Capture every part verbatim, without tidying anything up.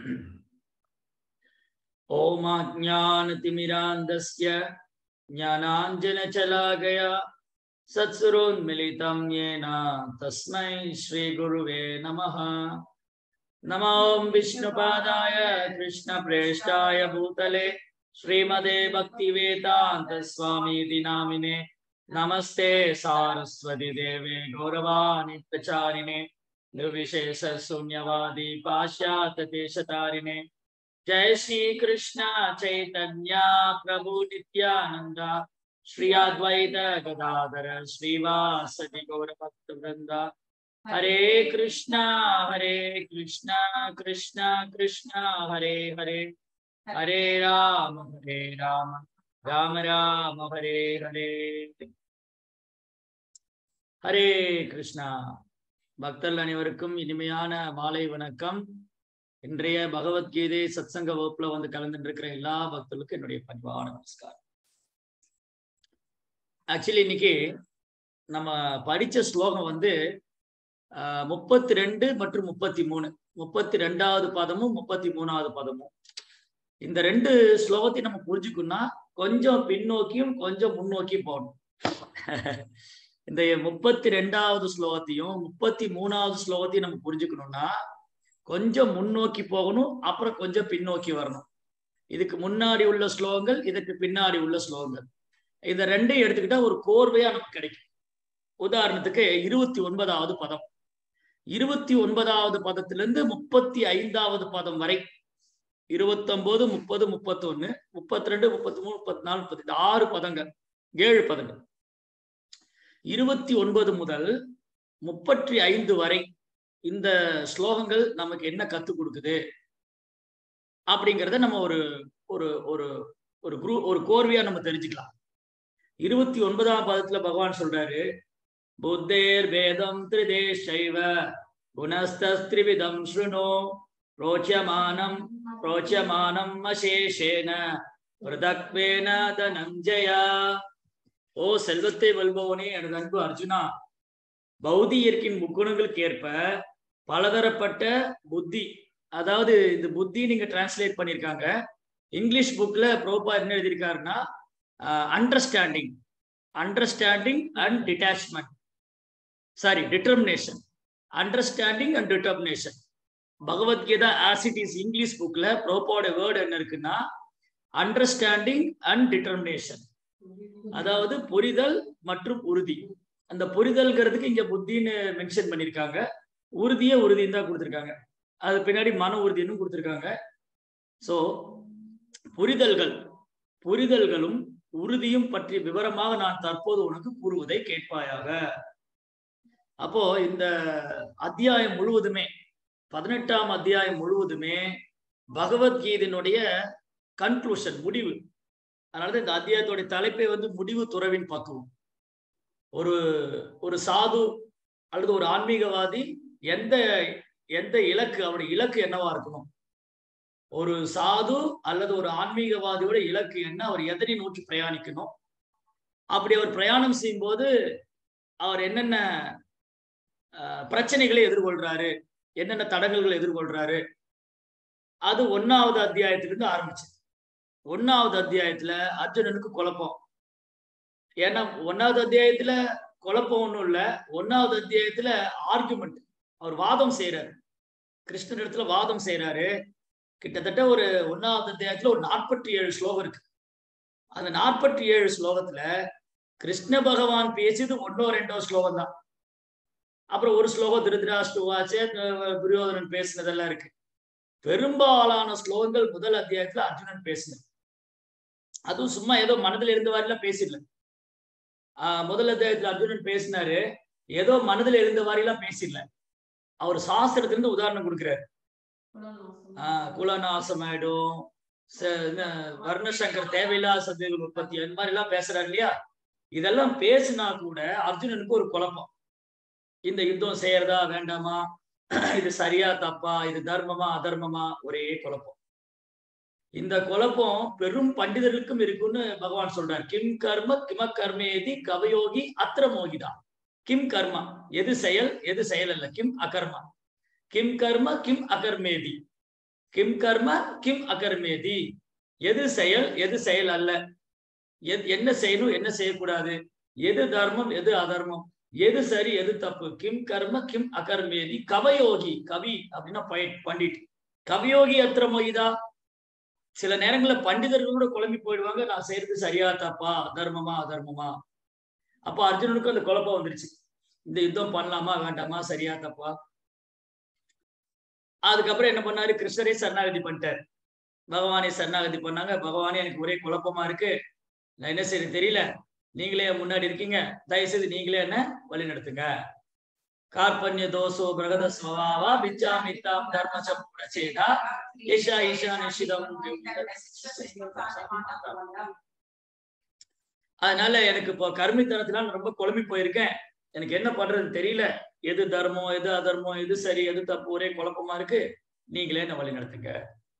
ओम अज्ञानतिमिरान्धस्य ज्ञानाञ्जनशलाकया सत्सुरोन्मिलितं येन तस्मै श्रीगुरुवे नमः। नमो विष्णुपादाय कृष्णप्रेष्ठाय भूतले श्रीमदे भक्तिवेदान्तस्वामीति नामिने नमस्ते सारस्वती देवे गौरवाणि प्रचारिणे निर्विशेष शून्यवादी पाश्चात्य देशतारिणे जय श्री कृष्ण चैतन्य प्रभु नित्यानंद श्री अद्वैत गदाधर श्रीवासदि गौरभक्तवृंद हरे कृष्णा हरे कृष्णा कृष्णा कृष्णा हरे हरे हरे राम हरे राम राम राम हरे हरे हरे कृष्णा। பக்தர்கள் அனைவருக்கும் இனிமையான மாலை வணக்கம். இன்றைய பகவத்கீதை சத்சங்க வகுப்புல வந்து கலந்துட்டு இருக்கிற எல்லா பக்தர்களுக்கும் என்னுடைய பணிவான நமஸ்காரம். ஆக்சுவலி இன்னைக்கு நம்ம படிச்ச ஸ்லோகம் வந்து ஆஹ் முப்பத்தி ரெண்டு மற்றும் முப்பத்தி மூணு முப்பத்தி ரெண்டாவது பதமும் முப்பத்தி மூணாவது பதமும் இந்த ரெண்டு ஸ்லோகத்தையும் நம்ம புரிஞ்சுக்கணும்னா கொஞ்சம் பின்னோக்கியும் கொஞ்சம் முன்னோக்கியும் போகணும். இந்த முப்பத்தி ரெண்டாவது ஸ்லோகத்தையும் முப்பத்தி மூணாவது ஸ்லோகத்தையும் நம்ம புரிஞ்சுக்கணும்னா கொஞ்சம் முன்னோக்கி போகணும், அப்புறம் கொஞ்சம் பின்னோக்கி வரணும். இதுக்கு முன்னாடி உள்ள ஸ்லோகங்கள், இதுக்கு பின்னாடி உள்ள ஸ்லோகங்கள், இதை ரெண்டையும் எடுத்துக்கிட்டா ஒரு கோர்வையா நமக்கு கிடைக்கும். உதாரணத்துக்கு இருபத்தி ஒன்பதாவது பதம், இருபத்தி ஒன்பதாவது பதத்திலிருந்து முப்பத்தி ஐந்தாவது பதம் வரை இருபத்தி ஒன்பது முப்பது முப்பத்தி ஒண்ணு முப்பத்தி ரெண்டு முப்பத்தி மூணு முப்பத்தி நாலு முப்பத்தி ஆறு பதங்கள், ஏழு பதங்கள். இருபத்தி ஒன்பது முதல் முப்பத்தி ஐந்து வரை இந்த ஸ்லோகங்கள் நமக்கு என்ன கத்துக் கொடுக்குது அப்படிங்கிறத நம்ம ஒரு ஒரு ஒரு ஒரு குரூ ஒரு கோர்வையா நம்ம தெரிஞ்சுக்கலாம். இருபத்தி ஒன்பதாம் பதத்துல பகவான் சொல்றாரு, புத்தேர் வேதம் திரிதேஷைவ குணஸ்திரிவிதம் ஸ்ருணோ ரோச்சமானம் ரோச்சமானம் அசேஷேன பிரதக்வேன தனஞ்சயா. ஓ செல்வத்தை வெல்பவனே எனது அன்பு அர்ஜுனா, பௌதியர்க்கின் முக்குணங்களுக்கு ஏற்ப பலதரப்பட்ட புத்தி, அதாவது இந்த புத்தி நீங்க டிரான்ஸ்லேட் பண்ணியிருக்காங்க. இங்கிலீஷ் புக்ல ப்ரோபா என்ன எழுதியிருக்காருன்னா understanding understanding and detachment sorry determination understanding and determination. Bhagavad Gita as it is English புக்ல ப்ரோபாவோட வேர்டு என்ன இருக்குன்னா அண்டர்ஸ்டாண்டிங் அண்ட் டிட்டர்மினேஷன், அதாவது புரிதல் மற்றும் உறுதி. அந்த புரிதல்ங்கிறதுக்கு இங்க புத்தின்னு மென்ஷன் பண்ணியிருக்காங்க, உறுதியே உறுதின்னு தான் கொடுத்துருக்காங்க, அது பின்னாடி மன உறுதின்னு கொடுத்துருக்காங்க. ஸோ புரிதல்கள் புரிதல்களும் உறுதியும் பற்றி விவரமாக நான் தற்போது உனக்கு கூறுவதை கேட்பாயாக. அப்போ இந்த அத்தியாயம் முழுவதுமே, பதினெட்டாம் அத்தியாயம் முழுவதுமே பகவத்கீதையினுடைய கன்க்ளூஷன், முடிவு. அதனாலதான் இந்த அத்தியாயத்தோடைய தலைப்பை வந்து முடிவு துறவின் பக்குவம். ஒரு ஒரு சாது அல்லது ஒரு ஆன்மீகவாதி எந்த எந்த இலக்கு, அவருடைய இலக்கு என்னவா இருக்கணும், ஒரு சாது அல்லது ஒரு ஆன்மீகவாதியோட இலக்கு என்ன, அவர் எதனை நோக்கி பிரயாணிக்கணும், அப்படி அவர் பிரயாணம் செய்யும் போது அவர் என்னென்ன பிரச்சனைகளை எதிர்கொள்றாரு, என்னென்ன தடங்கல்களை எதிர்கொள்றாரு, அது ஒன்னாவது அத்தியாயத்திலிருந்து ஆரம்பிச்சு. ஒன்னாவது அத்தியாயத்துல அர்ஜுனனுக்கு குழப்பம். ஏன்னா ஒன்னாவது அத்தியாயத்துல குழப்பம் ஒண்ணும் இல்ல, ஒன்னாவது அத்தியாயத்துல ஆர்குமெண்ட், அவர் வாதம் செய்யறாரு, கிருஷ்ணன் இடத்துல வாதம் செய்யறாரு. கிட்டத்தட்ட ஒரு ஒன்னாவது அத்தியாயத்துல ஒரு நாற்பத்தி ஏழு ஸ்லோகம் இருக்கு. அந்த நாற்பத்தி ஏழு ஸ்லோகத்துல கிருஷ்ண பகவான் பேசியது ஒன்னோ ரெண்டோ ஸ்லோகம் தான். அப்புறம் ஒரு ஸ்லோகம் திருதராஷ்டிரவாச்சே துரியோதனன் பேசினதெல்லாம் இருக்கு. பெரும்பாலான ஸ்லோகங்கள் முதல் அத்தியாயத்துல அர்ஜுனன் பேசினது. அதுவும் சும்மா ஏதோ மனதில் இருந்த வாரிலாம் பேசிடல. ஆஹ் முதல் அத்தியாயத்துல அர்ஜுனன் பேசினாரு, ஏதோ மனதில் இருந்த வாரிலாம் பேசிடல. அவர் சாஸ்திரத்திலிருந்து உதாரணம் கொடுக்கிறாரு. ஆஹ் குலநாசம் ஆயிடும், வர்ணசங்கர் தேவையில்லாத சந்தேகங்கள் உற்பத்தி, அந்த மாதிரி எல்லாம் பேசுறாரு இல்லையா. இதெல்லாம் பேசினா கூட அர்ஜுனனுக்கு ஒரு குழப்பம். இந்த யுத்தம் செய்யறதா வேண்டாமா, இது சரியா தப்பா, இது தர்மமா அதர்மமா, ஒரே குழப்பம். இந்த குழப்பம் பெரும் பண்டிதர்களுக்கும் இருக்குன்னு பகவான் சொல்றார். கிம் கர்ம கிம கர்மேதி கவயோகி அத்திர மோகிதா. கிம் கர்மா, எது செயல் எது செயல் அல்ல, கிம் அகர்மா. கிம் கர்ம கிம் அகர்மேதி. கிம் கர்ம கிம் அகர்மேதி, எது செயல் எது செயல் அல்ல, என்ன செய்யணும் என்ன செய்யக்கூடாது, எது தர்மம் எது அதர்மம், எது சரி எது தப்பு, கிம் கர்ம கிம் அகர்மேதி கவயோகி. கவி அப்படின்னா பண்டிட். கவியோகி அத்திர மொய்தா. சில நேரங்களில் பண்டிதர்கள் கூட குழம்பி போயிடுவாங்க, நான் செய்யறது சரியா தப்பா, தர்மமா அதர்மமா. அப்ப அர்ஜுனனுக்கு அந்த குழப்பம் வந்துருச்சு, இந்த யுத்தம் பண்ணலாமா வேண்டாமா, சரியா தப்பா. அதுக்கப்புறம் என்ன பண்ணாரு, கிருஷ்ணரே சரணாகதி பண்ணிட்டார். பகவானே சரணாகதி பண்ணாங்க. பகவானே எனக்கு ஒரே குழப்பமா இருக்கு, நான் என்ன செய்யறது தெரியல, நீங்களே முன்னாடி இருக்கீங்க, தயவுசெய்து நீங்களே என்ன வழி நடத்துங்க. கார்பண்ய தோசோ பிரகத ஸ்வபாவா விச்சாமித்தாம் தர்மசம் பிரச்சேதா ஈஷா ஈஷா நிஷிதம். அதனால எனக்கு இப்போ கர்மித்தனத்தினால ரொம்ப குழம்பி போயிருக்கேன், எனக்கு என்ன பண்றதுன்னு தெரியல, எது தர்மம் எது அதர்மம், எது சரி எது தப்பு, ஒரே குழப்பமா இருக்கு, நீங்களே என்ன வழி நடத்துங்க.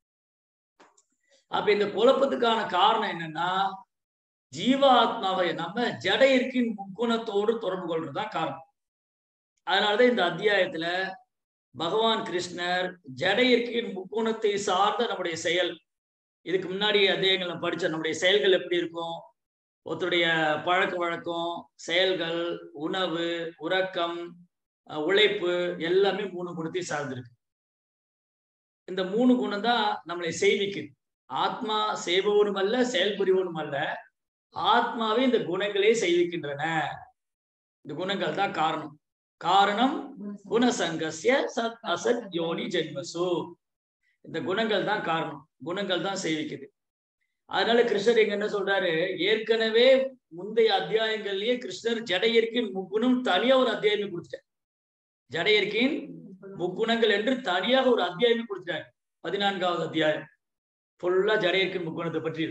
அப்ப இந்த குழப்பத்துக்கான காரணம் என்னன்னா, ஜீவாத்மாவை நம்ம ஜட இருக்கின் முக்குணத்தோடு தொடர்பு கொள்றதுதான் காரணம். அதனாலதான் இந்த அத்தியாயத்துல பகவான் கிருஷ்ணர் ஜட இருக்கின் முக்குணத்தை சார்ந்த நம்முடைய செயல், இதுக்கு முன்னாடி அத்தியாயங்கள் நம்ம படிச்ச நம்முடைய செயல்கள் எப்படி இருக்கும், ஒருத்தருடைய பழக்க வழக்கம், செயல்கள், உணவு, உறக்கம், உழைப்பு எல்லாமே மூணு குணத்தை சார்ந்திருக்கு. இந்த மூணு குணம் தான் நம்மளை செய்விக்குது. ஆத்மா செய்பவனும் அல்ல செயல்புரிவனும் அல்ல, ஆத்மாவே இந்த குணங்களே செய்விக்கின்றன. இந்த குணங்கள் தான் காரணம். காரணம் குணசங்கஸ்ய சத் அசத் யோனி ஜென்மசு. இந்த குணங்கள் தான் காரணம், குணங்கள் தான் செய்விக்குது. அதனால கிருஷ்ணர் எங்க என்ன சொல்றாரு, ஏற்கனவே முந்தைய அத்தியாயங்கள்லயே கிருஷ்ணர் ஜட இயற்கையின் முக்குணம் தனியா ஒரு அத்தியாயம் கொடுத்துட்டார். ஜட இயற்கையின் முக்குணங்கள் என்று தனியாக ஒரு அத்தியாயம் கொடுத்துட்டார். பதினான்காவது அத்தியாயம் ஃபுல்லா ஜட இயற்கையின் முக்குணத்தை பற்றி.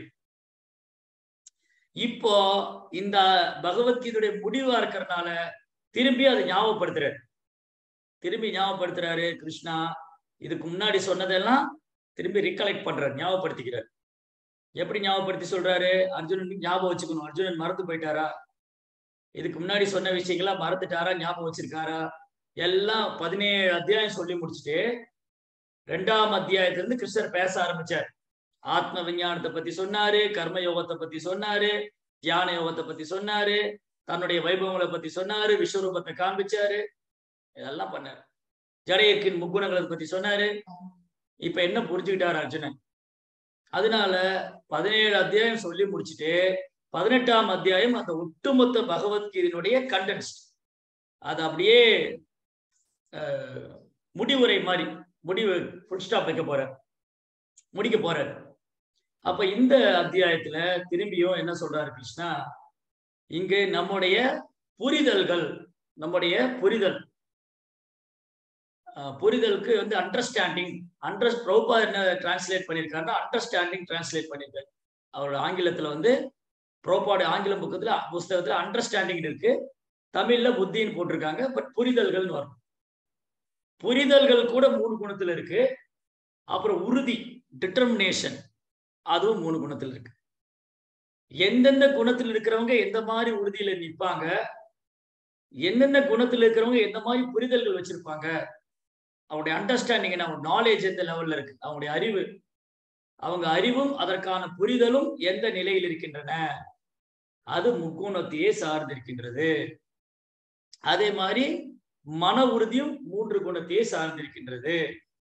இப்போ இந்த பகவத்கீதையுடைய முடிவா இருக்கிறதுனால திரும்பி அதை ஞாபகப்படுத்துறாரு. திரும்பி ஞாபகப்படுத்துறாரு கிருஷ்ணா, இதுக்கு முன்னாடி சொன்னதெல்லாம் திரும்பி ரீகலெக்ட் பண்றாரு, ஞாபகப்படுத்திக்கிறார். எப்படி ஞாபகப்படுத்தி சொல்றாரு, அர்ஜுனனுக்கு ஞாபகம் வச்சுக்கணும். அர்ஜுனன் மறந்து போயிட்டாரா, இதுக்கு முன்னாடி சொன்ன விஷயங்களா மறந்துட்டாரா, ஞாபகம் வச்சிருக்காரா, எல்லாம் பதினேழு அத்தியாயம் சொல்லி முடிச்சுட்டு ரெண்டாம் அத்தியாயத்துல இருந்து கிருஷ்ணர் பேச ஆரம்பிச்சார். ஆத்ம விஞ்ஞானத்தை பத்தி சொன்னாரு, கர்ம யோகத்தை பத்தி சொன்னாரு, தியான யோகத்தை பத்தி சொன்னாரு, தன்னுடைய வைபவங்களை பத்தி சொன்னாரு, விஸ்வரூபத்தை காண்பிச்சாரு, இதெல்லாம் பண்ணாரு. ஜடையர்க்கின் முக்குணங்களை பத்தி சொன்னாரு. இப்ப என்ன புரிஞ்சுக்கிட்டாரு அர்ஜுனன், அதனால பதினேழு அத்தியாயம் சொல்லி முடிச்சுட்டு பதினெட்டாம் அத்தியாயம் அந்த ஒட்டுமொத்த பகவத்கீதையினுடைய கண்டென்ஸ், அது அப்படியே முடிவுரை மாதிரி முடிவு ஃபுல் ஸ்டாப் வைக்க போற, முடிக்க போறாரு. அப்ப இந்த அத்தியாயத்துல திரும்பியும் என்ன சொல்றாரு கிருஷ்ணா, இங்கு நம்முடைய புரிதல்கள், நம்முடைய புரிதல் புரிதலுக்கு வந்து அண்டர்ஸ்டாண்டிங், அண்டர் ப்ரோபா என்ன டிரான்ஸ்லேட் பண்ணியிருக்காருன்னா அண்டர்ஸ்டாண்டிங் டிரான்ஸ்லேட் பண்ணியிருக்காரு. அவரோட ஆங்கிலத்துல வந்து ப்ரோபாடு ஆங்கில புக்கத்துல புஸ்தகத்துல அண்டர்ஸ்டாண்டிங் இருக்கு, தமிழ்ல புத்தின்னு போட்டிருக்காங்க, பட் புரிதல்கள்னு வரும். புரிதல்கள் கூட மூணு குணத்துல இருக்கு. அப்புறம் உறுதி, டிட்டர்மினேஷன், அதுவும் மூணு குணத்துல இருக்கு. எந்தெந்த குணத்தில் இருக்கிறவங்க எந்த மாதிரி உறுதியில நிற்பாங்க, என்னென்ன குணத்தில் இருக்கிறவங்க எந்த மாதிரி புரிதல்கள் வச்சிருப்பாங்க, அவங்களுடைய அண்டர்ஸ்டாண்டிங் என்ன, அவங்க நாலேஜ் எந்த லெவல்ல இருக்கு, அவங்களுடைய அறிவு, அவங்க அறிவும் அதற்கான புரிதலும் எந்த நிலையில் இருக்கின்றன, அது முக்குணத்தையே சார்ந்திருக்கின்றது. அதே மாதிரி மன உறுதியும் மூன்று குணத்தையே சார்ந்திருக்கின்றது.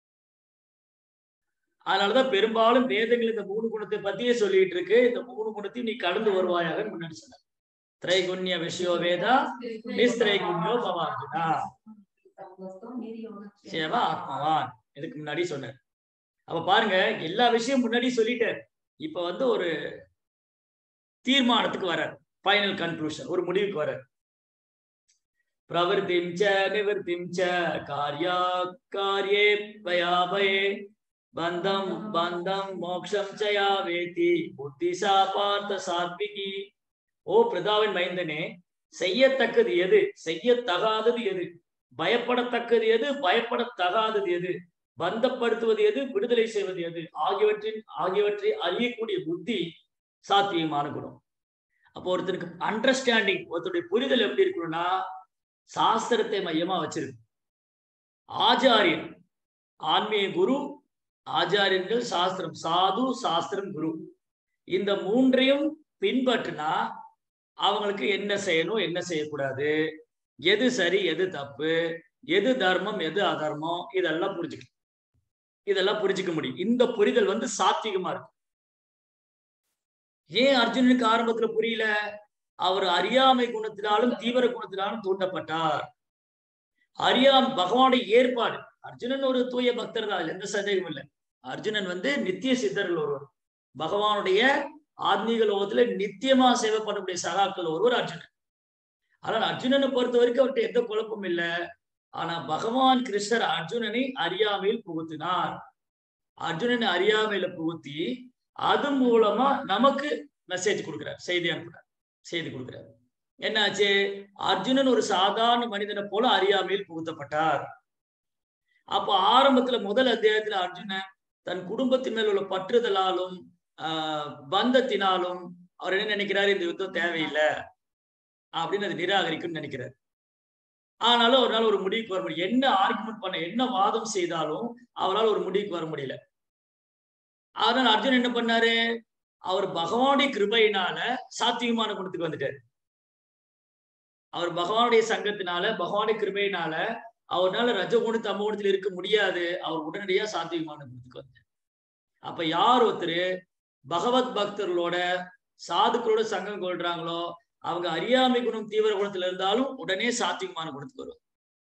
அதனாலதான் பெரும்பாலும் வேதங்கள் இந்த மூணு குணத்தை பத்தியே சொல்லிட்டு இருக்கு. இந்த மூணு குணத்தையும் நீ கடந்து வருவாயாக முன்னாடி சொன்ன. திரைகுண்ய விஷயோ வேதா நிஸ்திரைகுண்யோ பவார்ஜுனா சேவா ஆத்மவான், இதுக்கு முன்னாடி சொன்னார். அப்ப பாருங்க, எல்லா விஷயம் முன்னாடி சொல்லிட்டார். இப்ப வந்து ஒரு தீர்மானத்துக்கு வர, ஃபைனல் கன்க்ளூஷன், ஒரு முடிவுக்கு வர. பிரவர்த்திம் ச நிவர்த்திம் ச கார்யா கார்யே பயாபயே பந்தம் பந்தம் மோக்ஷம் சயா வேதி புத்திசா பார்த்த சாத்விகி. ஓ பிரதாவின் மைந்தனே, செய்யத்தக்கது எது, செய்யத்தகாதது எது, பயப்படத்தக்கது எது, பயப்படத்தகாதது எது, பந்தப்படுத்துவது எது, விடுதலை செய்வது எது ஆகியவற்றின் ஆகியவற்றை அறியக்கூடிய புத்தி சாத்வீகமான குணம். அப்போ ஒருத்தருக்கு அண்டர்ஸ்டாண்டிங், ஒருத்தருடைய புரிதல் எப்படி இருக்கணும்னா சாஸ்திரத்தை மையமா வச்சிருக்கு. ஆச்சாரியன், ஆன்மீக குரு ஆச்சாரியர்கள், சாஸ்திரம், சாது, சாஸ்திரம், குரு, இந்த மூன்றையும் பின்பற்றினா அவங்களுக்கு என்ன செய்யணும், என்ன செய்யக்கூடாது, எது சரி, எது தப்பு, எது தர்மம், எது அதர்மம், இதெல்லாம் புரிஞ்சுக்க இதெல்லாம் புரிஞ்சுக்க முடியும். இந்த புரிதல் வந்து சாத்விகமா இருக்கும். ஏன் அர்ஜுனனுக்கு ஆரம்பத்துல புரியல? அவர் அறியாமை குணத்தினாலும் தீவிர குணத்தினாலும் தூண்டப்பட்டார். அறியாம் பகவானுடைய ஏற்பாடு. அர்ஜுனன் ஒரு தூய பக்தர் தான், எந்த சந்தேகமும் இல்லை. அர்ஜுனன் வந்து நித்திய சித்தர்கள் ஒருவர், பகவானுடைய ஆத்மீக லோகத்துல நித்தியமா சேவை பண்ணக்கூடிய சகாக்கள் ஒருவர் அர்ஜுனன். ஆனால் அர்ஜுனனை பொறுத்த வரைக்கும் அவர்கிட்ட எந்த குழப்பமும் இல்லை. ஆனா பகவான் கிருஷ்ணர் அர்ஜுனனை அறியாமையில் புகுத்தினார். அர்ஜுனனை அறியாமையில புகுத்தி அது மூலமா நமக்கு மெசேஜ் கொடுக்கிறார், செய்தி அனுப்புறார், செய்தி கொடுக்கிறார். என்னாச்சு? அர்ஜுனன் ஒரு சாதாரண மனிதனை போல அறியாமையில் புகுத்தப்பட்டார். அப்ப ஆரம்பத்துல முதல் அத்தியாயத்துல அர்ஜுனன் தன் குடும்பத்தின் மேல் உள்ள பற்றுதலாலும் ஆஹ் பந்தத்தினாலும் அவர் என்ன நினைக்கிறாரு? இந்த யுத்தம் தேவையில்லை அப்படின்னு அது நிராகரிக்கும்னு நினைக்கிறார். ஆனாலும் ஒரு நாள் ஒரு முடிவுக்கு வர முடியும். என்ன ஆர்குமெண்ட் பண்ண, என்ன வாதம் செய்தாலும் அவரால் ஒரு முடிவுக்கு வர முடியல. அதனால அர்ஜுனன் என்ன பண்ணாரு? அவர் பகவானுடைய கிருபையினால சாத்வீகமான குணத்துக்கு வந்துட்டாரு. அவர் பகவானுடைய சங்கத்தினால, பகவானுடைய கிருபையினால அவரால் ரஜகுண தமோ குணத்தில் இருக்க முடியாது. அவர் உடனடியா சாத்வீகமான குணத்துக்கு வந்தார். அப்ப யார் ஒருத்தர் பகவத் பக்தர்களோட, சாதுக்களோட சங்கம் கொள்றாங்களோ அவங்க அறியாமை குணம் தீவிர குணத்துல இருந்தாலும் உடனே சாத்வீகமான குணத்துக்கு வருவார்.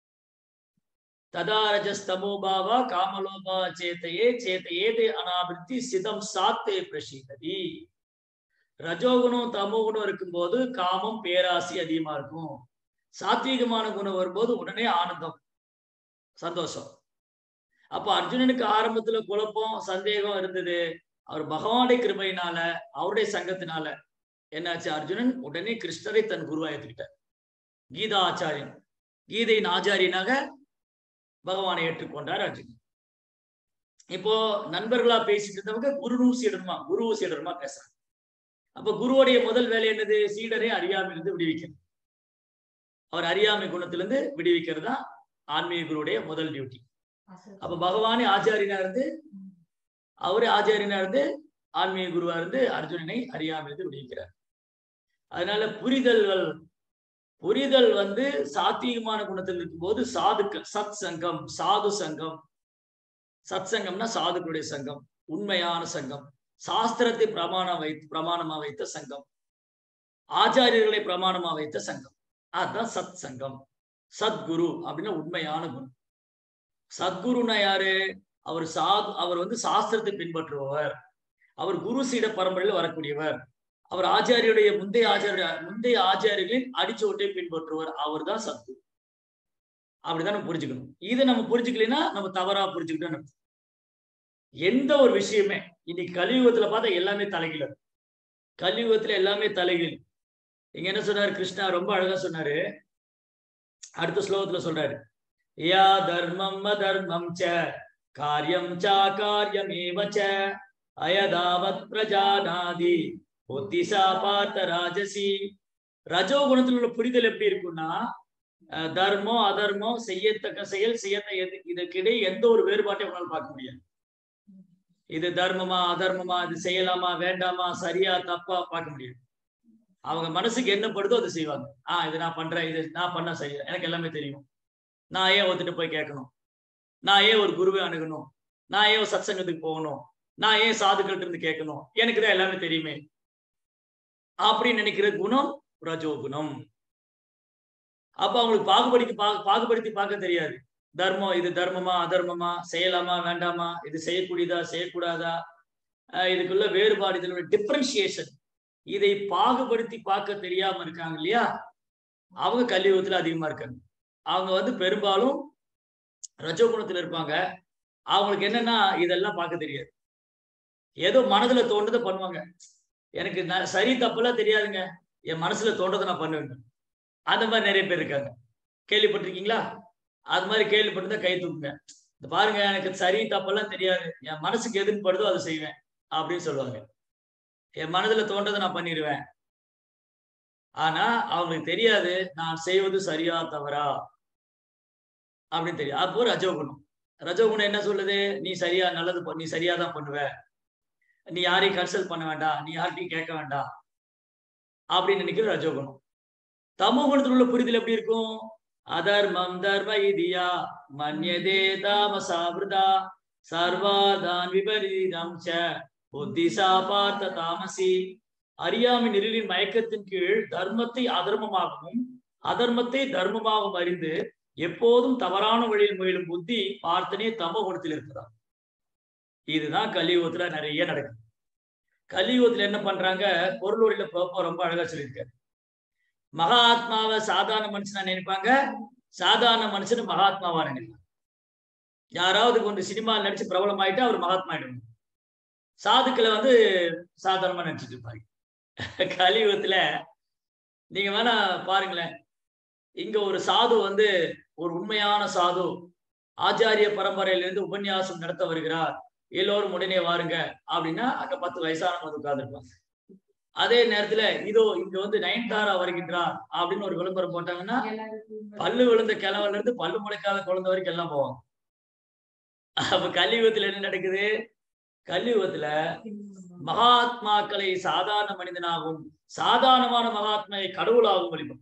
ததா ரஜஸ்தமோ பாவா காமலோபா சேத்தையே சேத்தையே அனாபிருத்தி சிதம் சாத்தே பிரசீததி. ரஜோகுணம் தமோ குணம் இருக்கும்போது காமம் பேராசி அதிகமா இருக்கும். சாத்வீகமான குணம் வரும்போது உடனே ஆனந்தம், சந்தோஷம். அப்ப அர்ஜுனனுக்கு ஆரம்பத்துல குழப்பம், சந்தேகம் இருந்தது. அவர் பகவானுடைய கிருபையினால, அவருடைய சங்கத்தினால என்னாச்சு? அர்ஜுனன் உடனே கிருஷ்ணரை தன் குருவா ஏற்றுக்கிட்டார். கீதா ஆச்சாரியன், கீதையின் ஆச்சாரியனாக பகவானை ஏற்றுக்கொண்டார் அர்ஜுனன். இப்போ நண்பர்களா பேசிட்டு இருந்தவங்க குருவும் சீடருமா, குருவும் சீடருமா பேசுறாங்க. அப்ப குருவுடைய முதல் வேலை என்னது? சீடரை அறியாமையிலிருந்து விடுவிக்கிறது. அவர் அறியாமை குணத்திலிருந்து விடுவிக்கிறது தான் ஆன்மீக குருவுடைய முதல் டியூட்டி. அப்ப பகவானே ஆச்சாரியனா இருந்து, அவரே ஆச்சாரியனா இருந்து ஆன்மீக குருவா இருந்து அர்ஜுனனை அறியாமையிலிருந்து விடுவிக்கிறார். அதனால புரிதல்கள் புரிதல் வந்து சாத்வீகமான குணத்தில் இருக்கும்போது சாதுக்கள், சத் சங்கம், சாது சங்கம். சத் சங்கம்னா சாதுக்களுடைய சங்கம், உண்மையான சங்கம், சாஸ்திரத்தை பிரமாணம் வைத்து பிரமாணமா வைத்த சங்கம், ஆச்சாரியர்களை பிரமாணமா வைத்த சங்கம். அதுதான் சத் சங்கம். சத்குரு அப்படின்னா உண்மையான குரு. சத்குருனா யாரு? அவர் சாது, அவர் வந்து சாஸ்திரத்தை பின்பற்றுபவர். அவர் குரு சீட பரம்பரையில் வரக்கூடியவர். அவர் ஆச்சாரியுடைய முந்தைய ஆச்சாரிய முந்தைய ஆச்சாரியர்களின் அடிச்சோட்டை பின்பற்றுவர். அவர் தான் சத்குரு. அப்படிதான் நம்ம புரிஞ்சுக்கணும். இதை நம்ம புரிஞ்சுக்கலைன்னா நம்ம தவறா புரிஞ்சுக்கிட்டோம்னு. எந்த ஒரு விஷயமே இன்னைக்கு கலியுகத்துல பார்த்தா எல்லாமே தலைகீழ். கலியுகத்துல எல்லாமே தலைகீழ். இங்க என்ன சொன்னாரு கிருஷ்ணா? ரொம்ப அழகா சொன்னாரு. அடுத்த ஸ்லோகத்துல சொல்றாரு, யா தர்மம் அதர்மம் ச காரியம் ச காரியமேவ ச அயதாவத் பிரஜானாதி புத்திசா பார்த்த ராஜசி. ரஜோ குணத்தில் உள்ள புரிதல் எப்படி இருக்கும்னா, தர்மம் அதர்மம், செய்யத்தக்க செயல் செய்யத்த இதற்கிடையே எந்த ஒரு வேறுபாட்டையும் உங்களால் பார்க்க முடியாது. இது தர்மமா அதர்மமா, இது செய்யலாமா வேண்டாமா, சரியா தப்பா பார்க்க முடியாது. அவங்க மனசுக்கு என்ன படுதோ அதை செய்வாங்க. ஆஹ் இது நான் பண்றேன், இது நான் பண்ண செய்ய எனக்கு எல்லாமே தெரியும், நான் ஏன் ஒருத்தட்டு போய் கேட்கணும், நான் ஏன் ஒரு குருவை அணுகணும், நான் ஏன் சத் சங்கத்துக்கு போகணும், நான் ஏன் சாதுக்கள்கிட்ட இருந்து கேட்கணும், எனக்கு தான் எல்லாமே தெரியுமே அப்படின்னு நினைக்கிற குணம் ரஜோ குணம். அப்ப அவங்களுக்கு பாகுபடிக்கு பாகுபடுத்தி பார்க்க தெரியாது. தர்மம் இது தர்மமா அதர்மமா, செய்யலாமா வேண்டாமா, இது செய்யக்கூடியதா செய்யக்கூடாதா, இதுக்குள்ள வேறுபாடு, இதோட டிஃபரன்சியேஷன், இதை பாகுபடுத்தி பார்க்க தெரியாம இருக்காங்க இல்லையா, அவங்க கலியுகத்துல அதிகமா இருக்காங்க. அவங்க வந்து பெரும்பாலும் ரஜோகுணத்துல இருப்பாங்க. அவங்களுக்கு என்னன்னா இதெல்லாம் பார்க்க தெரியாது. ஏதோ மனதுல தோன்றதை பண்ணுவாங்க. எனக்கு சரி தப்பெல்லாம் தெரியாதுங்க, என் மனசுல தோன்றதை நான் பண்ணுவேங்க. அந்த மாதிரி நிறைய பேர் இருக்காங்க. கேள்விப்பட்டிருக்கீங்களா? அது மாதிரி கேள்விப்பட்டிருந்தா கை தூக்குங்க. பாருங்க, எனக்கு சரி தப்பெல்லாம் தெரியாது, என் மனசுக்கு எதுன்னு படுதோ அதை செய்வேன் அப்படின்னு சொல்லுவாங்க. என் மனதுல தோன்றதை நான் பண்ணிடுவேன். ஆனா அவங்களுக்கு தெரியாது நான் செய்வது சரியா தவறா அப்படின்னு தெரியும். அப்போ ரஜோகுணம். ரஜோகுணம் என்ன சொல்லுது? நீ சரியா நல்லது நீ சரியா தான் பண்ணுவ, நீ யாரையும் கன்சல்ட் பண்ண வேண்டாம், நீ யார்கிட்டயும் கேட்க வேண்டாம் அப்படின்னு நினைக்கிற ரஜோகுணம். தமோ குணத்தில் உள்ள புரிதல் எப்படி இருக்கும்? அதர்மம் தர்ம இதியா மன்யதே தாமசாவிருதா சர்வாதான் விபரீதம் ச புத்திசா பார்த்த தாமசி. அறியாமை நிழலின் மயக்கத்தின் கீழ் தர்மத்தை அதர்மமாகவும் அதர்மத்தை தர்மமாகவும் அறிந்து எப்போதும் தவறான வழியில் முயலும் புத்தி பார்த்தனே தமோ குணத்தில் இருக்கிறார். இதுதான் கலியுகத்துல நிறைய நடக்குது. கலியுகத்துல என்ன பண்றாங்க? பொருளுரையில ரொம்ப அழகா சொல்லியிருக்காரு. மகாத்மாவை சாதாரண மனுஷனா நினைப்பாங்க, சாதாரண மனுஷனு மகாத்மாவா நினைப்பாங்க. யாராவது கொஞ்சம் சினிமா நடிச்சு பிரபலம் ஆயிட்டு அவர் மகாத்மா ஆயிடுவாங்க. சாதுக்களை வந்து சாதாரணமா நினைச்சிட்டு இருப்பாங்க. கலியுகத்துல நீங்க வேணா பாருங்களேன், இங்க ஒரு சாது வந்து ஒரு உண்மையான சாது ஆச்சாரிய பரம்பரையிலிருந்து உபன்யாசம் நடத்த வருகிறார், எல்லோரும் உடனே வாருங்க அப்படின்னா அங்க பத்து வயசானவங்க வந்து உட்கார்ந்துருப்பாங்க. அதே நேரத்துல இதோ இங்க வந்து நயன்தாரா வருகின்றார் அப்படின்னு ஒரு விளம்பரம் போட்டாங்கன்னா பல்லு விழுந்த கிழவன்ல இருந்து பல்லு முளைக்காத குழந்தை வரைக்கும் எல்லாம் போவாங்க. அப்ப கலியுகத்துல என்ன நடக்குது? கலியுகத்துல மகாத்மாக்களை சாதாரண மனிதனாகவும் சாதாரணமான மகாத்மாவை கடவுளாகவும் வழிபடும்.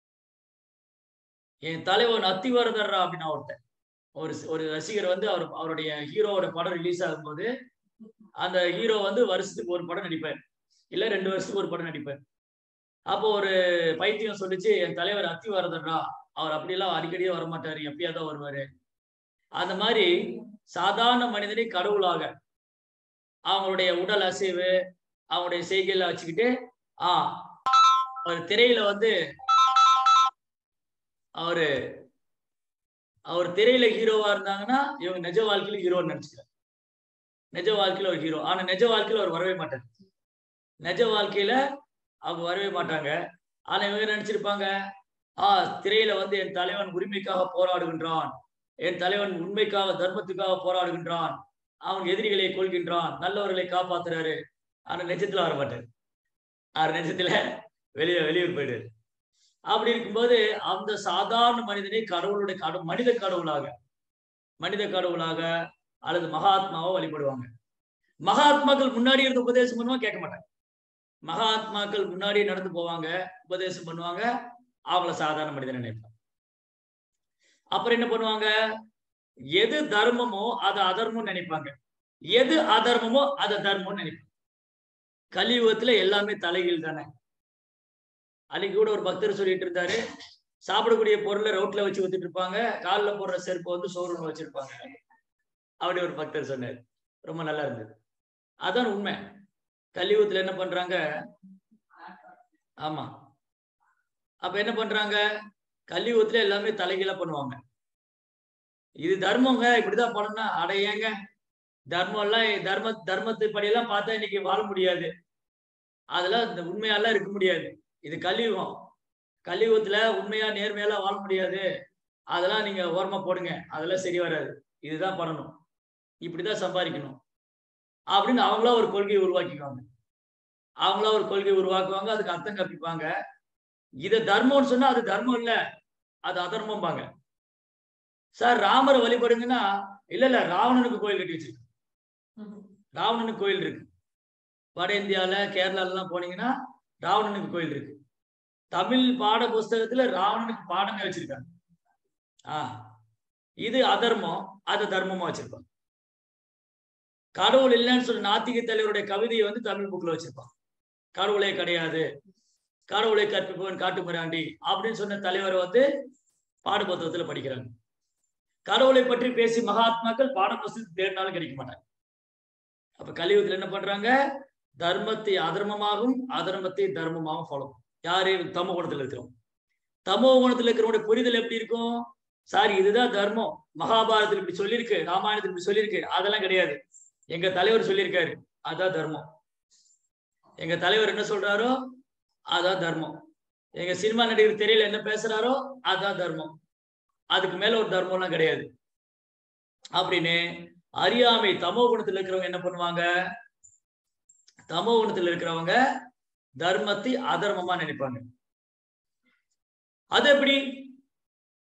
என் தலைவன் அத்திவரதர்ரா அப்படின்னா ஒருத்தன் ஒரு ஒரு ரசிகர் வந்து அவர் அவருடைய ஹீரோவோட படம் ரிலீஸ் ஆகும்போது அந்த ஹீரோ வந்து வருஷத்துக்கு ஒரு படம் நடிப்பார், இல்ல ரெண்டு வருஷத்துக்கு ஒரு படம் நடிப்பார். அப்போ ஒரு பைத்தியம் சொல்லிச்சு, என் தலைவர் அத்திவரதர்ரா, அவர் அப்படியெல்லாம் அடிக்கடியே வரமாட்டாரு, எப்பயாதான் வருவாரு. அந்த மாதிரி சாதாரண மனிதனை கடவுளாக அவங்களுடைய உடல் அசைவு அவங்களுடைய செய்கையில வச்சுக்கிட்டு ஆஹ் ஒரு திரையில வந்து அவரு அவர் திரையில ஹீரோவா இருந்தாங்கன்னா இவங்க நிஜ வாழ்க்கையில ஹீரோன்னு நினைச்சுக்கிறார். நிஜ வாழ்க்கையில ஒரு ஹீரோ, ஆனா நிஜ வாழ்க்கையில அவர் வரவே மாட்டார். நிஜ வாழ்க்கையில அவங்க வரவே மாட்டாங்க. ஆனா இவங்க நினைச்சிருப்பாங்க, ஆஹ் திரையில வந்து என் தலைவன் உரிமைக்காக போராடுகின்றான், என் தலைவன் உண்மைக்காக தர்மத்துக்காக போராடுகின்றான், அவன் எதிரிகளை கொள்கின்றான், நல்லவர்களை காப்பாத்துறாரு. ஆனா நிஜத்துல வர மாட்டார். ஆறு நிஜத்துல வெளியே வெளியூர் போயிடுவாரு. அப்படி இருக்கும்போது அந்த சாதாரண மனிதனை கடவுளுடைய கடவு மனித கடவுளாக மனித கடவுளாக அல்லது மகாத்மாவை வழிபடுவாங்க. மகாத்மாக்கள் முன்னாடி இருந்து உபதேசம் பண்ணுவாங்க, கேட்க மாட்டாங்க. மகாத்மாக்கள் முன்னாடி நடந்து போவாங்க, உபதேசம் பண்ணுவாங்க, அவங்கள சாதாரண மனிதன் நினைப்பாங்க. அப்புறம் என்ன பண்ணுவாங்க? எது தர்மமோ அது அதர்மம் நினைப்பாங்க, எது அதர்மமோ அது தர்மம்னு நினைப்பாங்க. கலியுகத்துல எல்லாமே தலைகீழ் தானே. அன்னைக்கு கூட ஒரு பக்தர் சொல்லிட்டு இருந்தாரு, சாப்பிடக்கூடிய பொருளை ரோட்ல வச்சு வித்துட்டு இருப்பாங்க, காலில் போடுற செருப்பு வந்து ஷோரூம்ல வச்சிருப்பாங்க. அப்படி ஒரு பக்தர் சொன்னார், ரொம்ப நல்லா இருந்தது. அதான் உண்மை. கலியுகத்துல என்ன பண்றாங்க? ஆமா, அப்ப என்ன பண்றாங்க? கலியுகத்துல எல்லாமே தலைகீழா பண்ணுவாங்க. இது தர்மங்க, இப்படிதான் பண்ணணும்னா அடையங்க தர்மம் எல்லாம் தர்ம தர்மத்தை படியெல்லாம் பார்த்தா இன்னைக்கு வாழ முடியாது, அதெல்லாம் இந்த உண்மையெல்லாம் இருக்க முடியாது. இது கலியுகம். கலியுகத்துல உண்மையா நேர்மையெல்லாம் வாழ முடியாது, அதெல்லாம் நீங்க ஓரமா போடுங்க, அதெல்லாம் சரி வராது, இதுதான் பண்ணணும், இப்படிதான் சம்பாதிக்கணும் அப்படின்னு அவங்களா ஒரு கொள்கையை உருவாக்கிக்குவாங்க. அவங்களா ஒரு கொள்கையை உருவாக்குவாங்க, அதுக்கு அர்த்தம் கற்பிப்பாங்க. இதை தர்மம்னு சொன்னா அது தர்மம் இல்ல, அது அதர்மம்பாங்க. சார் ராமரை வழிபடுங்கன்னா, இல்ல இல்ல ராவணனுக்கு கோயில் கட்டி வச்சிருக்கு. ராவணனுக்கு கோயில் இருக்கு. வட இந்தியால கேரளால எல்லாம் போனீங்கன்னா ராவணனுக்கு கோயில் இருக்கு. தமிழ் பாட புஸ்தகத்துல ராவணனுக்கு பாடமே வச்சிருக்காங்க. ஆஹ் இது அதர்மம், அது தர்மமா வச்சிருப்பாங்க. கடவுள் இல்லைன்னு சொல்லி நாத்திக தலைவருடைய கவிதையை வந்து தமிழ் புக்ல வச்சிருப்பாங்க. கடவுளே கிடையாது, கடவுளை கற்பிப்பவன் காட்டுமிராண்டி அப்படின்னு சொன்ன தலைவர் வந்து பாட புத்தகத்துல படிக்கிறாங்க. கடவுளை பற்றி பேசி மகாத்மாக்கள் பாட புஸ்தகத்தை தேடினாலும் கிடைக்க மாட்டாங்க. அப்ப கலியுகத்துல என்ன பண்றாங்க? தர்மத்தை அதர்மமாகவும் அதர்மத்தை தர்மமாகவும் ஃபாலோ. யாரு? தமோ குணத்துல இருக்கிறோம். தமோ குணத்துல இருக்கிறவங்களுடைய புரிதல் எப்படி இருக்கும்? சார் இதுதான் தர்மம், மகாபாரதத்தில் இப்படி சொல்லியிருக்கு, ராமாயணத்தில் இப்படி சொல்லியிருக்கு, அதெல்லாம் கிடையாது, எங்க தலைவர் சொல்லியிருக்காரு, அதான் தர்மம். எங்க தலைவர் என்ன சொல்றாரோ அதான் தர்மம். எங்க சினிமா நடிகர் தெரியல என்ன பேசுறாரோ அதான் தர்மம், அதுக்கு மேல ஒரு தர்மம் எல்லாம் கிடையாது அப்படின்னு அறியாமை தமோ குணத்துல இருக்கிறவங்க என்ன பண்ணுவாங்க? தமோ குணத்துல இருக்கிறவங்க தர்மத்தை அதர்மமா நினைப்பாங்க. அது எப்படி?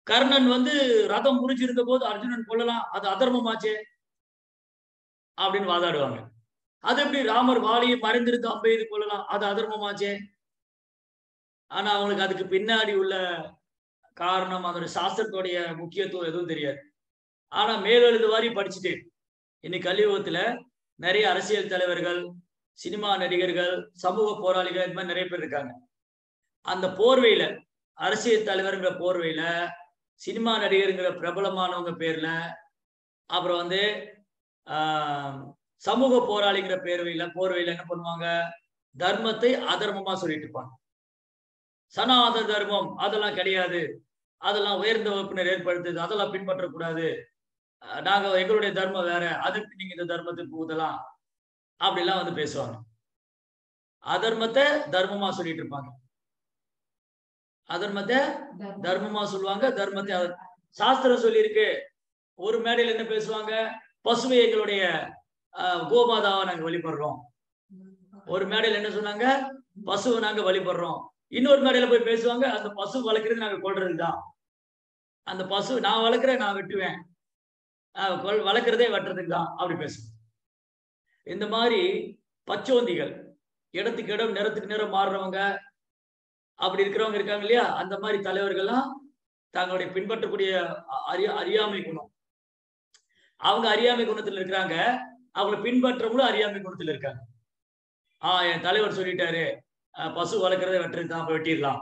கர்ணன் வந்து ரதம் முறிஞ்சிருந்த போது அர்ஜுனன் கொல்லலாம், அது அதர்மமாச்சே அப்படின்னு வாதாடுவாங்க. அது எப்படி ராமர் வாலியை மறைந்திருந்து அம்பெய்து கொள்ளலாம், அது அதர்மமாச்சே. ஆனா அவங்களுக்கு அதுக்கு பின்னாடி உள்ள காரணம், அதோட சாஸ்திரத்துடைய முக்கியத்துவம் எதுவும் தெரியாது. ஆனா மேலெழுது வாரி படிச்சுட்டு இன்னைக்கு கலியுகத்துல நிறைய அரசியல் தலைவர்கள், சினிமா நடிகர்கள், சமூக போராளிகள் இந்த மாதிரி நிறைய பேர் இருக்காங்க. அந்த போர்வையில அரசியல் தலைவர்ங்கிற போர்வையில சினிமா நடிகர்ங்கிற பிரபலமானவங்க பேர்ல, அப்புறம் வந்து ஆஹ் சமூக போராளிங்கிற பேர்வையில போர்வையில என்ன பண்ணுவாங்க, தர்மத்தை அதர்மமா சொல்லிட்டு இருப்பாங்க. சனாதன தர்மம் அதெல்லாம் கிடையாது, அதெல்லாம் உயர்ந்த வகுப்பினர் ஏற்படுத்துது, அதெல்லாம் பின்பற்றக்கூடாது, நாங்க எங்களுடைய தர்மம் வேற, அதுக்கு நீங்க இந்த தர்மத்தை புகுதலாம் அப்படிலாம் வந்து பேசுவாங்க. அதர்மத்தை தர்மமா சொல்லிட்டு இருப்பாங்க. அதர்மத்தை தர்மமா சொல்லுவாங்க, தர்மத்தை சாஸ்திரம் சொல்லி இருக்கு. ஒரு மேடையில் என்ன பேசுவாங்க, பசுவை எங்களுடைய கோமாதாவை நாங்க வழிபடுறோம். ஒரு மேடையில் என்ன சொன்னாங்க, பசுவை நாங்க வழிபடுறோம். இன்னொரு மேடையில போய் பேசுவாங்க, அந்த பசு வளர்க்கறது நாங்க கொல்றதுதான், அந்த பசு நான் வளர்க்கிறேன் நான் வெட்டுவேன், வளர்க்கிறதே வெட்டுறதுக்கு தான் அப்படி பேசுவோம். இந்த மாதிரி பச்சோந்திகள், இடத்துக்கு இடம் நிறத்துக்கு நிறம் மாறுறவங்க அப்படி இருக்கிறவங்க இருக்காங்க இல்லையா, அந்த மாதிரி தலைவர்கள்லாம் தங்களுடைய பின்பற்றக்கூடிய அறியா அறியாமை குணம், அவங்க அறியாமை குணத்துல இருக்கிறாங்க, அவங்களை பின்பற்றவங்களும் அறியாமை குணத்துல இருக்காங்க. ஆஹ் என் தலைவர் சொல்லிட்டாரு, பசு வளர்க்கறதை வெட்டுறது தான், வெட்டிடலாம்.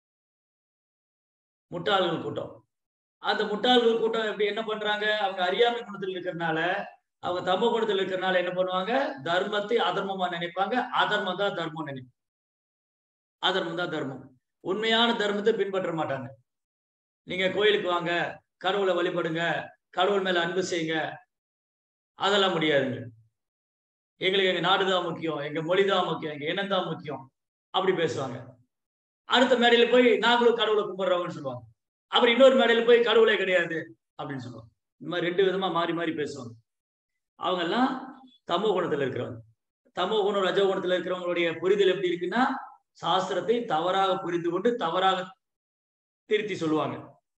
முட்டாள்கள் கூட்டம். அந்த முட்டாள்கள் கூட்டம் எப்படி என்ன பண்றாங்க, அவங்க அறியாமை குணத்தில் இருக்கிறதுனால, அவங்க தமோ குணத்தில் இருக்கிறதுனால என்ன பண்ணுவாங்க, தர்மத்தை அதர்மமா நினைப்பாங்க, அதர்மம் தான் தர்மம் நினைப்பாங்க, அதர்மம் தான் தர்மம். உண்மையான தர்மத்தை பின்பற்ற மாட்டாங்க. நீங்க கோயிலுக்கு வாங்க, கடவுளை வழிபடுங்க, கடவுள் மேல அன்பு செய்யுங்க, அதெல்லாம் முடியாதுங்க. எங்களுக்கு எங்க நாடுதான் முக்கியம், எங்க மொழிதான் முக்கியம், எங்க இனம் தான் முக்கியம் அப்படி பேசுவாங்க. அடுத்த மேடையில போய் நாங்களும் கடவுளை கும்பிடுறோம்னு சொல்லுவாங்க. அப்புறம் இன்னொரு மேடையில போய் கடவுளே கிடையாது அப்படின்னு சொல்லுவாங்க. இந்த மாதிரி ரெண்டு விதமா மாறி மாறி பேசுவாங்க. அவங்க எல்லாம் தமோ குணத்துல இருக்கிறவங்க. தமோ குணம் ரஜோ குணத்துல இருக்கிறவங்களுடைய புரிதல் எப்படி இருக்குன்னா, சாஸ்திரத்தை தவறாக புரிந்து கொண்டு தவறாக திருத்தி சொல்லுவாங்க.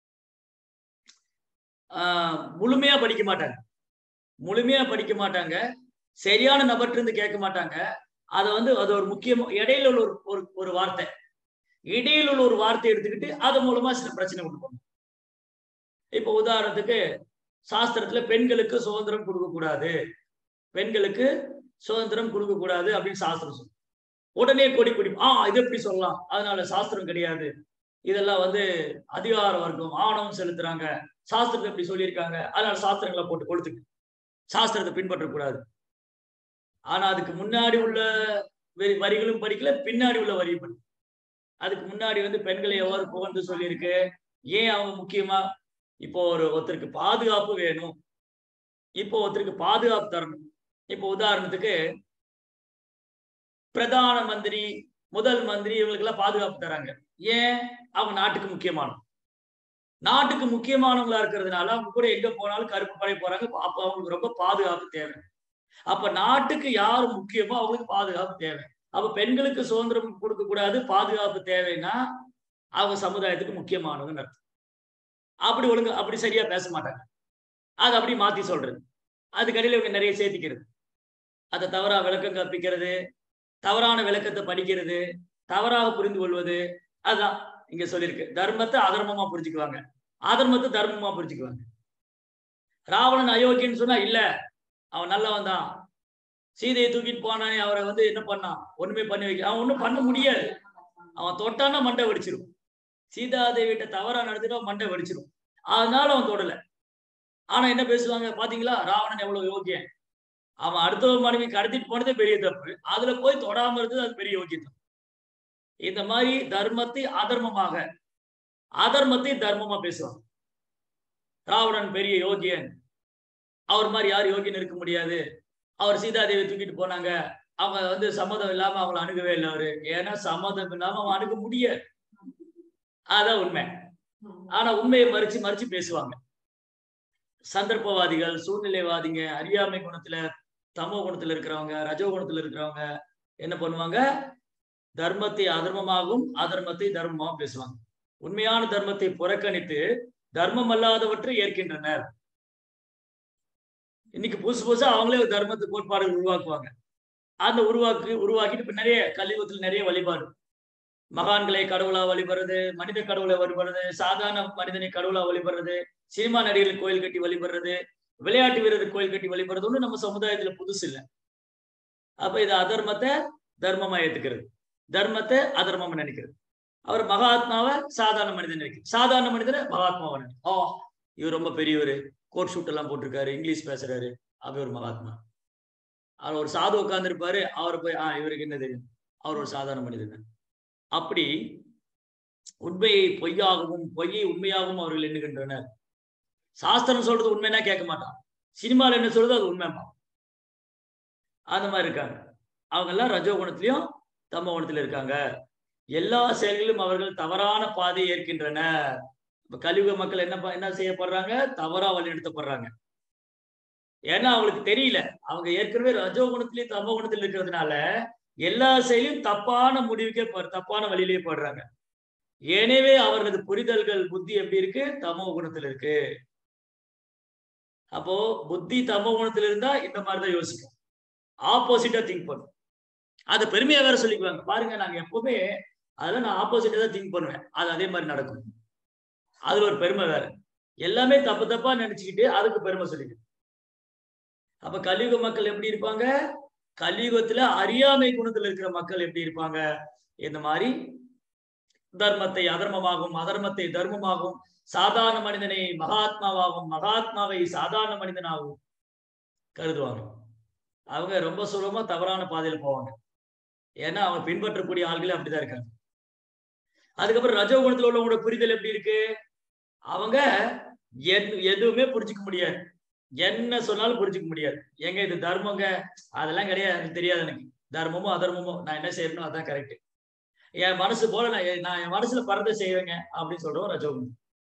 ஆஹ் முழுமையா படிக்க மாட்டாங்க, முழுமையா படிக்க மாட்டாங்க, சரியான நபர்கிட்ட இருந்து கேட்க மாட்டாங்க. அதை வந்து அது ஒரு முக்கியமா இடையில உள்ள ஒரு ஒரு வார்த்தை, இடையில உள்ள ஒரு வார்த்தை எடுத்துக்கிட்டு அது மூலமா சில பிரச்சனை கொண்டு போகணும். இப்ப உதாரணத்துக்கு சாஸ்திரத்துல பெண்களுக்கு சுதந்திரம் கொடுக்க கூடாது, பெண்களுக்கு சுதந்திரம் கொடுக்க கூடாது அப்படின்னு சாஸ்திரம் சொல்லும். உடனே கொடி கொடி ஆஹ் இது எப்படி சொல்லலாம், அதனால சாஸ்திரம் கிடையாது, இதெல்லாம் வந்து அதிகார வர்க்கம் ஆணவம் செலுத்துறாங்க, சாஸ்திரத்தை எப்படி சொல்லியிருக்காங்க, அதனால சாஸ்திரங்களை போட்டு கொடுத்துட்டு சாஸ்திரத்தை பின்பற்றக்கூடாது. ஆனா அதுக்கு முன்னாடி உள்ள வரிகளும் படிக்கல, பின்னாடி உள்ள வரியும் படிக்கல. அதுக்கு முன்னாடி வந்து பெண்களை எவ்வாறு புகழ்ந்து சொல்லியிருக்கு, ஏன் அவங்க முக்கியமா, இப்போ ஒரு ஒருத்தருக்கு பாதுகாப்பு வேணும், இப்போ ஒருத்தருக்கு பாதுகாப்பு தரணும். இப்போ உதாரணத்துக்கு பிரதான மந்திரி, முதல் மந்திரி, இவங்களுக்கு எல்லாம் பாதுகாப்பு தராங்க. ஏன், அவங்க நாட்டுக்கு முக்கியமான நாட்டுக்கு முக்கியமானவங்களா இருக்கிறதுனால அவங்க கூட எங்க போனாலும் கருப்பு படை போறாங்க. அப்ப அவங்களுக்கு ரொம்ப பாதுகாப்பு தேவை. அப்ப நாட்டுக்கு யாரு முக்கியமோ அவங்களுக்கு பாதுகாப்பு தேவை. அப்ப பெண்களுக்கு சுதந்திரம் கொடுக்க கூடாது, பாதுகாப்பு தேவைன்னா அவங்க சமுதாயத்துக்கு முக்கியமானவங்க அர்த்தம். அப்படி ஒழுங்கு அப்படி சரியா பேச மாட்டாங்க, அது அப்படி மாத்தி சொல்றது, அதுக்கடியில் இவங்க நிறைய சேர்த்திக்கிறது, அதை தவறா விளக்கம் கற்பிக்கிறது, தவறான விளக்கத்தை படிக்கிறது, தவறாக புரிந்து கொள்வது. அதுதான் இங்க சொல்லியிருக்கு. தர்மத்தை அதர்மமா புரிஞ்சுக்குவாங்க, அதர்மத்தை தர்மமா புரிஞ்சுக்குவாங்க. ராவணன் அயோக்கியன்னு சொன்னா இல்ல, அவன் நல்லவன் தான், சீதையை தூக்கிட்டு போனானே அவரை வந்து என்ன பண்ணான், ஒண்ணுமே பண்ணி வைக்க, அவன் ஒண்ணும் பண்ண முடியாது, அவன் தொட்டானா மண்டை வெடிச்சிடும், சீதாதேவிட்ட தவறா நடத்திட்டு மண்டை வெடிச்சிடும், அதனால அவன் தொடல. ஆனா என்ன பேசுவாங்க பாத்தீங்களா, ராவணன் எவ்வளவு யோக்கியன், அவன் அடுத்த மனைவி கடத்திட்டு போனதே பெரிய தப்பு, அதுல போய் தொடாம இருந்தது அது பெரிய யோக்கியத்தம். இந்த மாதிரி தர்மத்தை அதர்மமாக, அதர்மத்தை தர்மமா பேசுவாங்க. ராவணன் பெரிய யோகியன், அவர் மாதிரி யார் யோகியன் இருக்க முடியாது, அவர் சீதாதேவி தூக்கிட்டு போனாங்க, அவங்க வந்து சம்மதம் இல்லாம அவங்களை அணுகவே இல்லை அவரு, ஏன்னா சம்மதம் இல்லாம அவன் அணுக முடியாது, அதான் உண்மை. ஆனா உண்மையை மறிச்சு மறிச்சு பேசுவாங்க. சந்தர்ப்பவாதிகள், சூழ்நிலைவாதிங்க, அறியாமை குணத்துல தமோ குணத்துல இருக்கிறவங்க, ரஜோ குணத்துல இருக்கிறவங்க என்ன பண்ணுவாங்க, தர்மத்தை அதர்மமாகவும் அதர்மத்தை தர்மமாகவும் பேசுவாங்க. உண்மையான தர்மத்தை புறக்கணித்து தர்மம் அல்லாதவற்றை ஏற்கின்றனர். இன்னைக்கு புதுசு புதுசா அவங்களே ஒரு தர்மத்து கோட்பாடுகள் உருவாக்குவாங்க. அந்த உருவாக்கி உருவாக்கிட்டு இப்ப நிறைய கலியுகத்தில் நிறைய வழிபாடு, மகான்களை கடவுளா வழிபடுறது, மனித கடவுளை வழிபடுறது, சாதாரண மனிதனை கடவுளா வழிபடுறது, சினிமா நடிகர்கள் கோயில் கட்டி வழிபடுறது, விளையாட்டு வீரர்கள் கோயில் கட்டி வழிபடுறது ஒண்ணு நம்ம சமுதாயத்துல புதுசு இல்லை. அப்ப இது அதர்மத்தை தர்மமா ஏத்துக்கிறது, தர்மத்தை அதர்மமா நினைக்கிறது. அவர் மகாத்மாவை சாதாரண மனிதன் நினைக்கிறது, சாதாரண மனிதனை மகாத்மாவை நினைக்கிறது. ஓ இவர் ரொம்ப பெரியவர், கோட் ஷூட் எல்லாம் போட்டிருக்காரு, இங்கிலீஷ் பேசுறாரு, அப்படி ஒரு மகாத்மா. அவர் ஒரு சாது உட்கார்ந்து இருப்பாரு, அவரை போய் ஆஹ் இவருக்கு என்ன தெரியும், அவர் ஒரு சாதாரண மனிதன். அப்படி உண்மையை பொய்யாகவும் பொய்யை உண்மையாகவும் அவர்கள் எண்ணுகின்றனர். சாஸ்திரம் சொல்றது உண்மைன்னா கேட்க மாட்டான், சினிமாவில் என்ன சொல்றது அது உண்மைமா. அந்த மாதிரி இருக்காங்க. அவங்க எல்லாம் ரஜோகுணத்திலையும் தமோ குணத்திலும் இருக்காங்க. எல்லா செயல்களிலும் அவர்கள் தவறான பாதையை ஏற்கின்றனர். இப்ப கலியுக மக்கள் என்ன என்ன செய்யப்படுறாங்க, தவறா வழிநடத்தப்படுறாங்க. ஏன்னா அவங்களுக்கு தெரியல, அவங்க ஏற்கனவே ரஜோகுணத்திலையும் தமோ குணத்தில் இருக்கிறதுனால எல்லா செயலையும் தப்பான முடிவுக்கே தப்பான வழியிலேயே போடுறாங்க. எனவே அவர்களது புரிதல்கள் புத்தி எப்படி இருக்கு, தமோ குணத்தில் இருக்கு. அப்போ புத்தி தமோ குணத்தில் இருந்தா இந்த மாதிரிதான் யோசிக்கும், ஆப்போசிட்டா திங்க் பண்ணும். அதை பெருமையா வேற சொல்லிக்குவாங்க, பாருங்க நாங்க எப்பவுமே அதெல்லாம் நான் ஆப்போசிட்டா தான் திங்க் பண்ணுவேன், அது அதே மாதிரி நடக்கும். அதுல ஒரு பெருமை வேற, எல்லாமே தப்பு தப்பா நினைச்சுக்கிட்டு அதுக்கு பெருமை சொல்லிக்கிட்டு. அப்ப கலியுக மக்கள் எப்படி இருப்பாங்க, கலியுகத்துல அறியாமை குணத்துல இருக்கிற மக்கள் எப்படி இருப்பாங்க, இந்த மாதிரி தர்மத்தை அதர்மமாகவும் அதர்மத்தை தர்மமாகவும் சாதாரண மனிதனை மகாத்மாவாகவும் மகாத்மாவை சாதாரண மனிதனாகவும் கருதுவாங்க. அவங்க ரொம்ப சுலபமா தவறான பாதையில போவாங்க, ஏன்னா அவங்க பின்பற்றக்கூடிய ஆள்களே அப்படிதான் இருக்காங்க. அதுக்கப்புறம் ரஜோகுணத்துல உள்ளவங்களோட புரிதல் எப்படி இருக்கு, அவங்க எதுவுமே புரிஞ்சுக்க முடியாது, என்ன சொன்னாலும் புரிஞ்சுக்க முடியாது. எங்க இது தர்மங்க, அதெல்லாம் கிடையாது, எனக்கு தெரியாது, எனக்கு தர்மமோ அதர்மமோ நான் என்ன செய்யணும் அதான் கரெக்ட், என் மனசு போல நான் நான் என் மனசுல பறதை செய்வேங்க அப்படின்னு சொல்றோம் ரஜோகுணம்.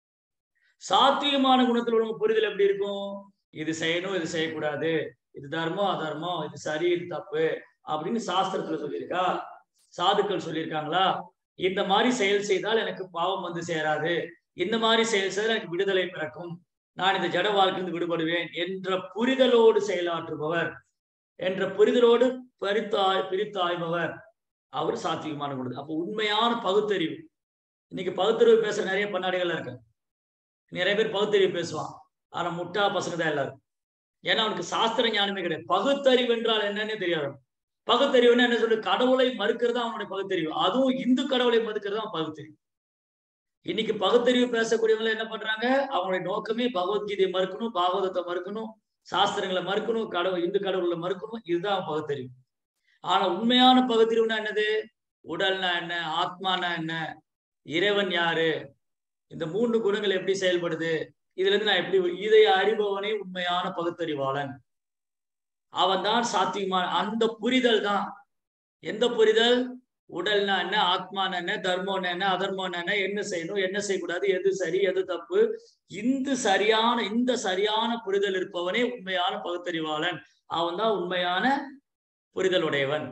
சாத்வீகமான குணத்தில் உள்ள புரிதல் எப்படி இருக்கும், இது செய்யணும் இது செய்யக்கூடாது, இது தர்மம் அதர்மம், இது சரி இது தப்பு அப்படின்னு சாஸ்திரத்துல சொல்லியிருக்கா, சாதுக்கள் சொல்லியிருக்காங்களா, இந்த மாதிரி செயல் செய்தால் எனக்கு பாவம் வந்து சேராது, இந்த மாதிரி செயல் செய்தால் எனக்கு விடுதலை பிறக்கும், நான் இந்த ஜட வாழ்க்கையிலிருந்து விடுபடுவேன் என்ற புரிதலோடு செயலாற்றுபவர், என்ற புரிதலோடு பரித்தாய் பிரித்தாய்பவர், அவர் சாத்வீகமான குணம். அப்போ உண்மையான பகுத்தறிவு, இன்னைக்கு பகுத்தறிவு பேசுற நிறைய பண்ணாடிகள் இருக்கு, நிறைய பேர் பகுத்தறிவு பேசுவான், ஆனா முட்டா பசங்க தான் எல்லாரும். ஏன்னா அவனுக்கு சாஸ்திர ஞானமே கிடையாது, பகுத்தறிவு என்றால் என்னன்னே தெரியாது. பகுத்தறிவுன்னு என்ன சொல்லு, கடவுளை மறுக்கிறது அவனுடைய பகுத்தறிவு, அதுவும் இந்து கடவுளை மறுக்கிறது அவன் பகுத்தறிவு. இன்னைக்கு பகுத்தறிவு பேசக்கூடியவங்க என்ன பண்றாங்க, அவங்களுடைய நோக்கமே பகவத்கீதையை மறுக்கணும், பாகவதத்தை மறுக்கணும், சாஸ்திரங்களை மறுக்கணும், கடவுள் இந்து கடவுளை மறுக்கணும், இதுதான் அவன் பகுத்தறிவு. ஆனா உண்மையான பகுத்தறிவுனா என்னது, உடல்னா என்ன, ஆத்மானா என்ன, இறைவன் யாரு, இந்த மூன்று குணங்கள் எப்படி செயல்படுது, இதுல இருந்து நான் எப்படி, இதை அறிபவனே உண்மையான பகுத்தறிவாளன், அவன் தான் சாத்வீகமான. அந்த புரிதல் தான், எந்த புரிதல், உடல்னா என்ன, ஆத்மானா என்ன, தர்மம்னா என்ன, அதர்மம்னா என்ன, என்ன செய்யணும் என்ன செய்யக்கூடாது, எது சரி எது தப்பு, இந்த சரியான இந்த சரியான புரிதல் இருப்பவனே உண்மையான பகுத்தறிவாளன், அவன் தான் உண்மையான புரிதல் உடையவன்.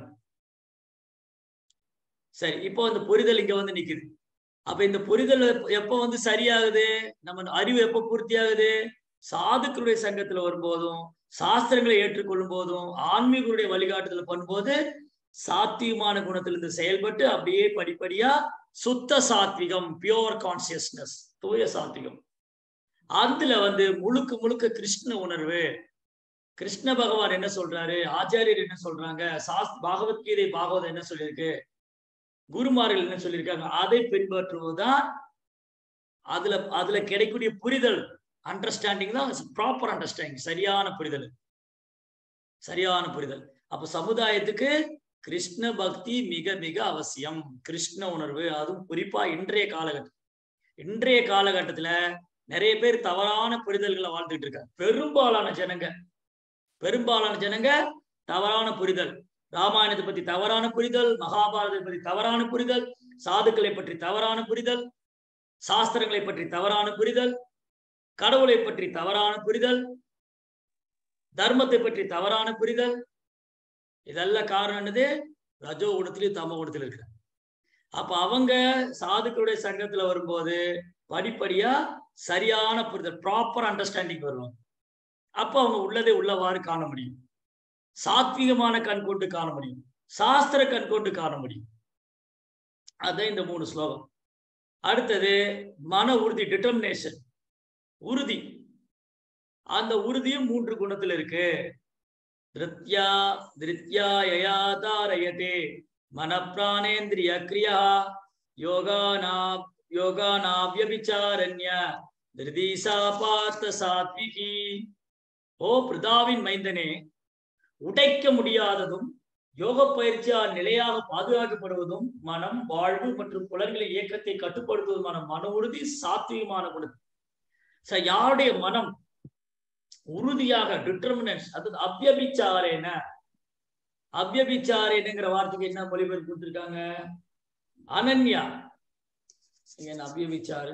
சரி, இப்போ இந்த புரிதல் இங்க வந்து நிக்குது. அப்ப இந்த புரிதல் எப்ப வந்து சரியாகுது, நம்ம அறிவு எப்ப பூர்த்தி ஆகுது, சாதுக்களுடைய சங்கத்துல வரும்போதும் சாஸ்திரங்களை ஏற்றுக்கொள்ளும் போதும் ஆன்மீகருடைய வழிகாட்டுதல் பண்ணும்போது சாத்வீகமான குணத்திலிருந்து செயல்பட்டு அப்படியே படிப்படியா சுத்த சாத்விகம், பியோர் கான்சியஸ்னஸ், தூய சாத்விகம், அதுல வந்து முழுக்க முழுக்க கிருஷ்ண உணர்வு. கிருஷ்ண பகவான் என்ன சொல்றாரு, ஆச்சாரியர் என்ன சொல்றாங்க, சாஸ் பகவத்கீதை பாகவதம் என்ன சொல்லியிருக்கு, குருமார்கள் என்ன சொல்லியிருக்காங்க, அதை பின்பற்றுவதுதான் அதுல அதுல கிடைக்கக்கூடிய புரிதல், அண்டர்ஸ்டாண்டிங் தான் ப்ராப்பர் அண்டர்ஸ்டாண்டிங், சரியான புரிதல், சரியான புரிதல். அப்ப சமுதாயத்துக்கு கிருஷ்ண பக்தி மிக மிக அவசியம், கிருஷ்ண உணர்வு, அதுவும் குறிப்பா இன்றைய காலகட்டம். இன்றைய காலகட்டத்துல நிறைய பேர் தவறான புரிதல்களை வாழ்ந்துட்டு இருக்காங்க. பெரும்பாலான ஜனங்க பெரும்பாலான ஜனங்க தவறான புரிதல், ராமாயணத்தை பத்தி தவறான புரிதல், மகாபாரதத்தை பற்றி தவறான புரிதல், சாதுக்களை பற்றி தவறான புரிதல், சாஸ்திரங்களை பற்றி தவறான புரிதல், கடவுளை பற்றி தவறான புரிதல், தர்மத்தை பற்றி தவறான புரிதல். இதெல்லாம் காரணம் என்னது, ரஜோ குணத்திலும் தமோ குணத்திலும் இருக்கிற. அப்ப அவங்க சாதுக்களுடைய சங்கத்துல வரும்போது படிப்படியா சரியான புரிதல், ப்ராப்பர் அண்டர்ஸ்டாண்டிங் வரும். அப்ப அவங்க உள்ளதை உள்ளவாறு காண முடியும். சாத்வீகமான கண் கொண்டு காண முடியும், சாஸ்திர கண் கொண்டு காண முடியும். அதான் இந்த மூணு ஸ்லோகம். அடுத்தது மன உறுதி, டிட்டர்மினேஷன், உறுதி. அந்த உறுதியும் மூன்று குணத்தில் இருக்கு. திருத்யா திருத்யா யயா தாரயதே மனப்பிராணேந்திரிய கிரியா யோகானா யோகானாவ்யபிசாரண்ய திருதீசா பார்த்த சாத்விகி. ஓ பிருதாவின் மைந்தனே, உடைக்க முடியாததும் யோக பயிற்சியால் நிலையாக பாதுகாக்கப்படுவதும் மனம், வாழ்வு மற்றும் புலன்களின் இயக்கத்தை கட்டுப்படுத்துவதுமான மன உறுதி சாத்வீகமான குணம். சார், யாருடைய மனம் உறுதியாக, டிட்டர்மினன்ஸ், அது அவ்யபிச்சாரேன, அவ்யபிச்சாரேனுங்கிற வார்த்தைக்கு என்ன மொழிபெயர்ப்பு கொடுத்திருக்காங்க? அனன்யா. அவ்யபிச்சார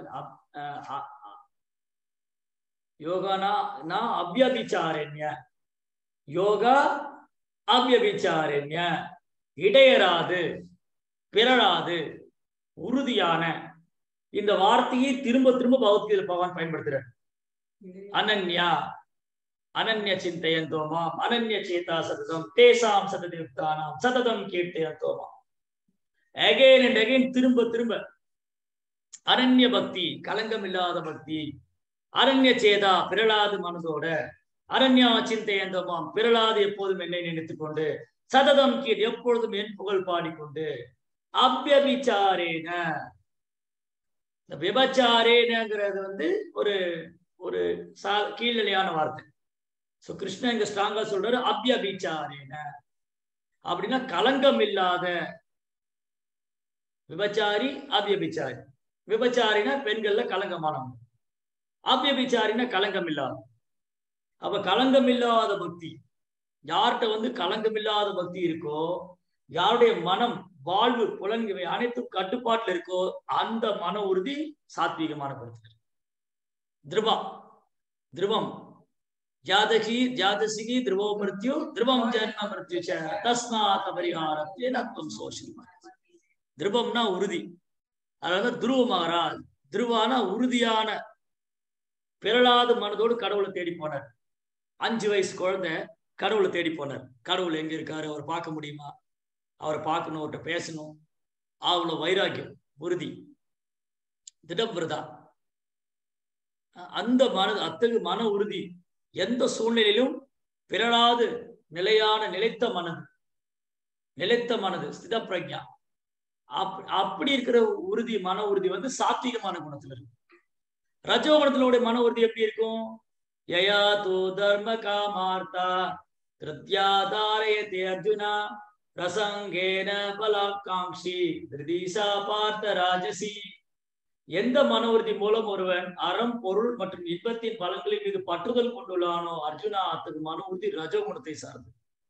யோகானா நான் அவ்யபிச்சாரண்ய, யோகா அவ்யபிச்சாரண்ய, இடையராது, பிறராது, உறுதியான. இந்த வார்த்தையை திரும்ப திரும்ப பகவத்கீதையில் பகவான் பயன்படுத்துறார். அனன்யா, அனன்ய சிந்தையந்தோமாம், அனன்ய சேதா சததம் தேசாம் சததியுக்தானாம் சததம் கீர்த்தயந்தோமாம். அகைன் அண்ட் அகைன், திரும்ப திரும்ப. அனன்ய பக்தி, கலங்கம் இல்லாத பக்தி. அரண்ய சேதா, பிறளாது மனதோட. அரண்யா சிந்தையந்தோமாம், பிறளாது எப்போதும் என்னை நினைத்துக் கொண்டு. சததம் கீழ், எப்பொழுதும் என் புகழ் பாடிக்கொண்டு. அவ்யபிச்சாரேன, இந்த விபச்சாரேனங்கிறது வந்து ஒரு ஒரு சா கீழ்நிலையான வார்த்தை. சோ கிருஷ்ணன் இங்க ஸ்ட்ராங்கா சொல்றாரு அவ்யபிச்சாரேன அப்படின்னா கலங்கம் இல்லாத. விபச்சாரி, அவ்யபிச்சாரி. விபச்சாரினா பெண்கள்ல கலங்கமானவங்க, அவ்யபிச்சாரினா கலங்கம் இல்லாத. அப்ப கலங்கம் இல்லாத பக்தி, யார்கிட்ட வந்து கலங்கம் இல்லாத பக்தி இருக்கோ, யாருடைய மனம், வாழ்வு, புலன்கள் அனைத்தும் கட்டுப்பாட்டுல இருக்கோ, அந்த மன உறுதி சாத்வீகமான படுத்து. திருவம் திருவம் ஜாதகி ஜாதசிகி திருவோ மிருத்யு திருவம் ஜன்ம மிருத்யு ச தஸ்மாத் பரிஹாரத்வே நத்வம் சோஷிமா. திருவம்னா உறுதி. அதாவது துருவ மகாராஜ், திருவானா உறுதியான, பிறளாத மனதோடு கடவுளை தேடி போனார். அஞ்சு வயசு குழந்தை கடவுளை தேடி போனார். கடவுள் எங்க இருக்காரு, அவர் பார்க்க முடியுமா, அவரை பார்க்கணும், அவர்கிட்ட பேசணும். அவ்வளவு வைராக்கியம், உறுதி, திடபிரதா. அந்த மன அத்தகு மன உறுதி எந்த சூழ்நிலையிலும் பிறளாது நிலையான நிலைத்த மனது, நிலைத்த மனது, ஸ்தித பிரக்ஞா. அப் அப்படி இருக்கிற உறுதி, மன உறுதி வந்து சாத்வீகமான குணத்துல இருக்கு. ரஜோகுணத்தினுடைய மன உறுதி எப்படி இருக்கும்? யயா தோ தர்ம காமார்த்தா திருத்யா தாரயதே அர்ஜுனா ரசங்கேன பலாகாங்ஷி திருதீசா பார்த்த ராஜசி. எந்த மன உறுதி மூலம் ஒருவன் அறம், பொருள் மற்றும் இன்பத்தின் பலன்களின் மீது பற்றுதல் கொண்டுள்ளானோ அர்ஜுனா, அத்தகு மன உறுதி ரஜோகுணத்தை சார்ந்து.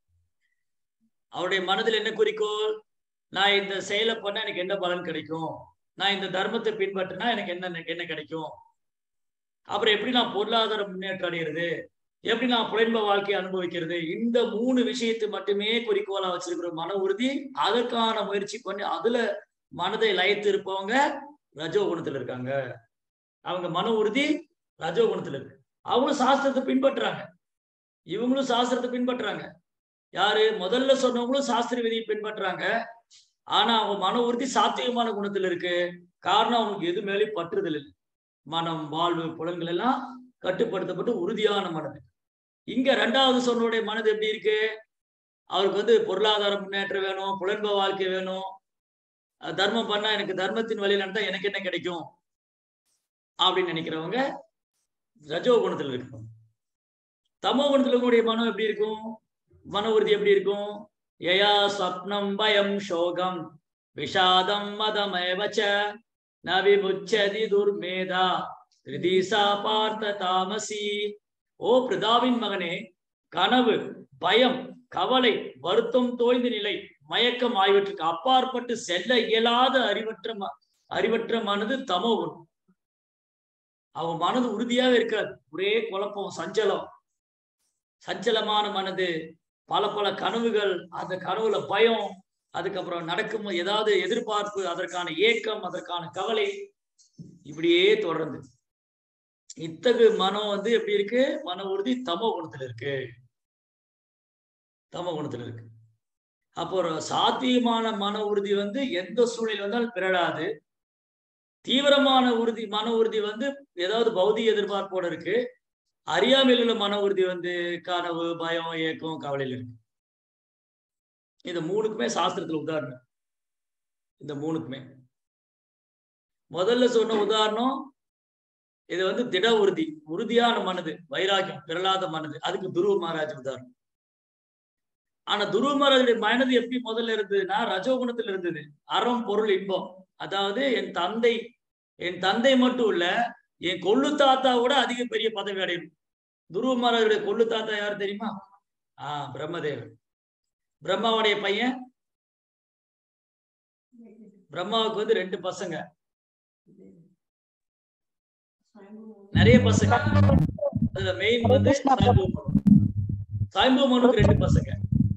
அவருடைய மனதில் என்ன குறிக்கோள்? நான் இந்த செயலை பண்ண எனக்கு என்ன பலன் கிடைக்கும், நான் இந்த தர்மத்தை பின்பற்றினா எனக்கு என்ன என்ன கிடைக்கும், அப்புறம் எப்படி நான் பொருளாதார முன்னேற்றம் அடைகிறது, எப்படி நான் புலன்ப வாழ்க்கையை அனுபவிக்கிறது, இந்த மூணு விஷயத்தை மட்டுமே குறிக்கோளா வச்சிருக்கிற மன உறுதி. அதற்கான முயற்சி பண்ணி அதுல மனதை லயித்து இருப்பவங்க ரஜோகுணத்துல இருக்காங்க. அவங்க மன உறுதி ரஜோகுணத்துல இருக்கு. அவங்களும் சாஸ்திரத்தை பின்பற்றுறாங்க, இவங்களும் சாஸ்திரத்தை பின்பற்றுறாங்க. யாரு முதல்ல சொன்னவங்களும் சாஸ்திர விதியை பின்பற்றுறாங்க. ஆனா அவங்க மன உறுதி சாத்வீகமான குணத்துல இருக்கு. காரணம் அவங்களுக்கு எது மேலேயும் பற்றுதல் இல்லை. மனம், வாழ்வு, புலன்கள் எல்லாம் கட்டுப்படுத்தப்பட்டு உறுதியான மனது. இங்க ரெண்டாவது சொன்னோடைய மனது எப்படி இருக்கு? அவருக்கு வந்து பொருளாதார முன்னேற்றம் வேணும், புலன்ப வாழ்க்கை வேணும், தர்மம் பண்ணா எனக்கு தர்மத்தின் வழியில் நடந்தா எனக்கு என்ன கிடைக்கும் அப்படின்னு நினைக்கிறவங்க ரஜோ குணத்துல இருக்கும். தமோ குணத்துல கூடிய மனம் எப்படி இருக்கும்? மன உறுதி எப்படி இருக்கும்? யயா ஸ்வப்னம் பயம் சோகம் விஷாதம் மதமேவச்ச நவிமுச்சதி துர்மேதா திருதீசா பார்த்த தாமசி. ஓ பிருதாவின் மகனே, கனவு, பயம், கவலை, வருத்தம் தோய்ந்த நிலை, மயக்கம் ஆகியவற்றுக்கு அப்பாற்பட்டு செல்ல இயலாத அறிவற்ற அறிவற்ற மனது தமோ குணம். அவன் மனது உறுதியாக இருக்காது, ஒரே குழப்பம், சஞ்சலம், சஞ்சலமான மனது, பல பல கனவுகள், அந்த கனவுல பயம், அதுக்கப்புறம் நடக்கும் ஏதாவது எதிர்பார்ப்பு, அதற்கான ஏக்கம், அதற்கான கவலை, இப்படியே தொடர்ந்து இத்தகு மனம் வந்து எப்படி இருக்கு? மன உறுதி தமோ குணத்துல இருக்கு. தமோ குணத்துல இருக்கு. அப்போ ஒரு சாத்தியமான மன உறுதி வந்து எந்த சூழ்நிலை வந்தாலும் பிறழாது. தீவிரமான உறுதி மன உறுதி வந்து ஏதாவது பௌதிக எதிர்பார்ப்போட இருக்கு. அறியாமையில் உள்ள மன உறுதி வந்து கனவு, பயம், ஏக்கம், கவலையில் இருக்கு. இந்த மூணுக்குமே சாஸ்திரத்துல உதாரணம். இந்த மூணுக்குமே முதல்ல சொன்ன உதாரணம், இது வந்து திட உறுதி, உறுதியான மனது, வைராக்கியம், பிறலாத மனது. அதுக்கு துருவ மகாராஜ் உதாரணம். ஆனா துருவ மகாராஜுடைய மனது எப்படி முதல்ல இருந்ததுன்னா ரஜோகுணத்துல இருந்தது. அறம், பொருள், இன்பம். அதாவது என் தந்தை என் தந்தை மட்டும் இல்ல, என் கொள்ளு தாத்தா கூட அதிக பெரிய பதவி அடையும். துருவ மகாராஜுடைய கொள்ளு தாத்தா யாரு தெரியுமா? ஆஹ் பிரம்மதேவர். பிரம்மாவுடைய பையன். பிரம்மாவுக்கு வந்து ரெண்டு பசங்க, நிறைய பசங்க. அதுல மெயின் வந்து சாயம்பூமனுக்கு ரெண்டு பசங்க,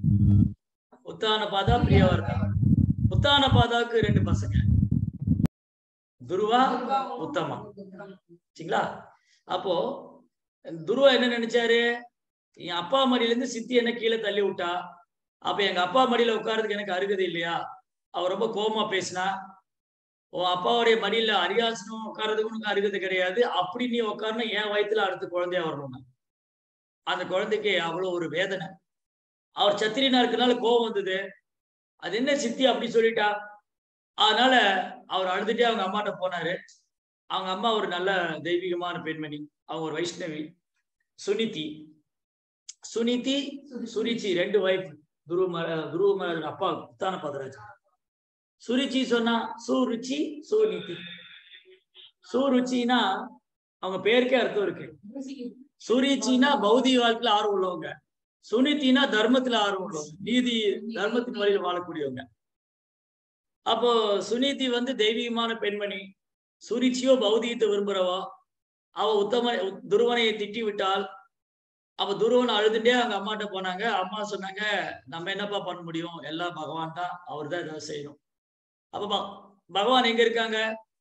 உத்தான பாதா, பிரியவர்தா. உத்தான பாதாவுக்கு ரெண்டு பசங்க, துருவா, உத்தமா. சரிங்களா? அப்போ துருவா என்ன நினைச்சாரு? என் அப்பா மடியில இருந்து சித்தி என்ன கீழே தள்ளி விட்டா, அப்ப எங்க அப்பா மடியில உட்கார்றதுக்கு எனக்கு அருகதை இல்லையா? அவர் ரொம்ப கோபமா பேசினா, உன் அப்பாவுடைய மடியில அரியாசனம் உட்கார்றதுக்கு உனக்கு அருகதை கிடையாது, அப்படி நீ உட்கார்னா என் வயிற்றுல அடுத்த குழந்தையா வரணும். அந்த குழந்தைக்கு அவ்வளவு ஒரு வேதனை. அவர் சத்திரியனா இருக்கனால கோபம் வந்தது. அது என்ன சித்தி அப்படி சொல்லிட்டா? அதனால அவர் அழுதுட்டே அவங்க அம்மாட்ட போனாரு. அவங்க அம்மா ஒரு நல்ல தெய்வீகமான பெண்மணி. அவங்க ஒரு வைஷ்ணவி, சுனிதி. சுனிதி, சுரிச்சி ரெண்டு வைஃப். துருவ துருவ அப்பா உத்தான பாதராஜ். சுருச்சி சொன்னா சுருச்சி, சுனிதி. சுருச்சினா அவங்க பேருக்கே அர்த்தம் இருக்கு. சுரிச்சினா பௌதிக வாழ்க்கையில ஆர்வம் உள்ளவங்க, சுனித்தினா தர்மத்துல ஆர்வம் உள்ளவங்க, நீதி தர்மத்தின் வழியில் வாழக்கூடியவங்க. அப்போ சுனிதி வந்து தெய்வீகமான பெண்மணி, சுரிச்சியோ பௌதிகத்தை விரும்புறவா. அவ உத்தம துருவனையை திட்டி விட்டால், அப்ப துருவன் அழுதுட்டே அவங்க அம்மாட்ட போனாங்க. அம்மா சொன்னாங்க, நம்ம என்னப்பா பண்ண முடியும், எல்லாம் பகவான் தான், அவர் தான் ஏதாவது செய்யணும். அப்ப பகவான் எங்க இருக்காங்க?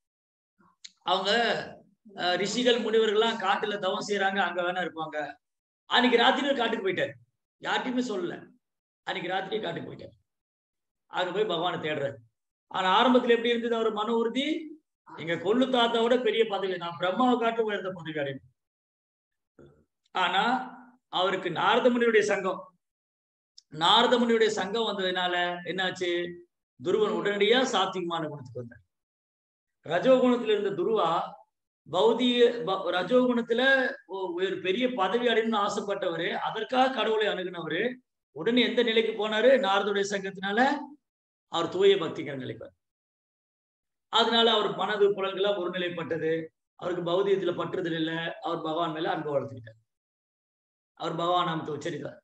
அவங்க ரிஷிகள் முனிவர்கள்லாம் காட்டுல தவம் செய்யறாங்க, அங்க வேணா இருப்பாங்க. அன்னைக்கு ராத்திரி காட்டுக்கு போயிட்டாரு, யார்ட்டையுமே சொல்லல. அன்னைக்கு ராத்திரி காட்டுக்கு போயிட்டாரு. அங்க போய் பகவானை தேடுறாரு. ஆனா ஆரம்பத்துல எப்படி இருந்தது அவர் மன உறுதி? எங்க கொள்ளு தாத்தாவோட பெரிய பதவி, நான் பிரம்மாவை காட்டு உயர்ந்த பதவி அடையும். ஆனா அவருக்கு நாரத முனியுடைய சங்கம் நாரத முனியுடைய சங்கம் வந்ததுனால என்னாச்சு? துருவன் உடனடியா சாத்விகமான குணத்துக்கு வந்தார். ரஜோகுணத்துல இருந்த துருவா பௌதிக ரஜோகுணத்துல ஒரு பெரிய பதவி அடையணும்னு ஆசைப்பட்டவரு, அதற்காக கடவுளை அணுகுனவரு. உடனே எந்த நிலைக்கு போனாரு? நாரதுடைய சங்கத்தினால அவர் தூய பக்திங்கிற நிலைக்கு. அதனால அவர் மனது புலன்கள்லாம் ஒருநிலைப்பட்டது. அவருக்கு பௌதிகத்துல பற்றுதல் இல்லை. அவர் பகவான் மேல அன்பு வளர்த்துக்கிட்டார். அவர் பகவான் நாமத்தை உச்சரித்தார்.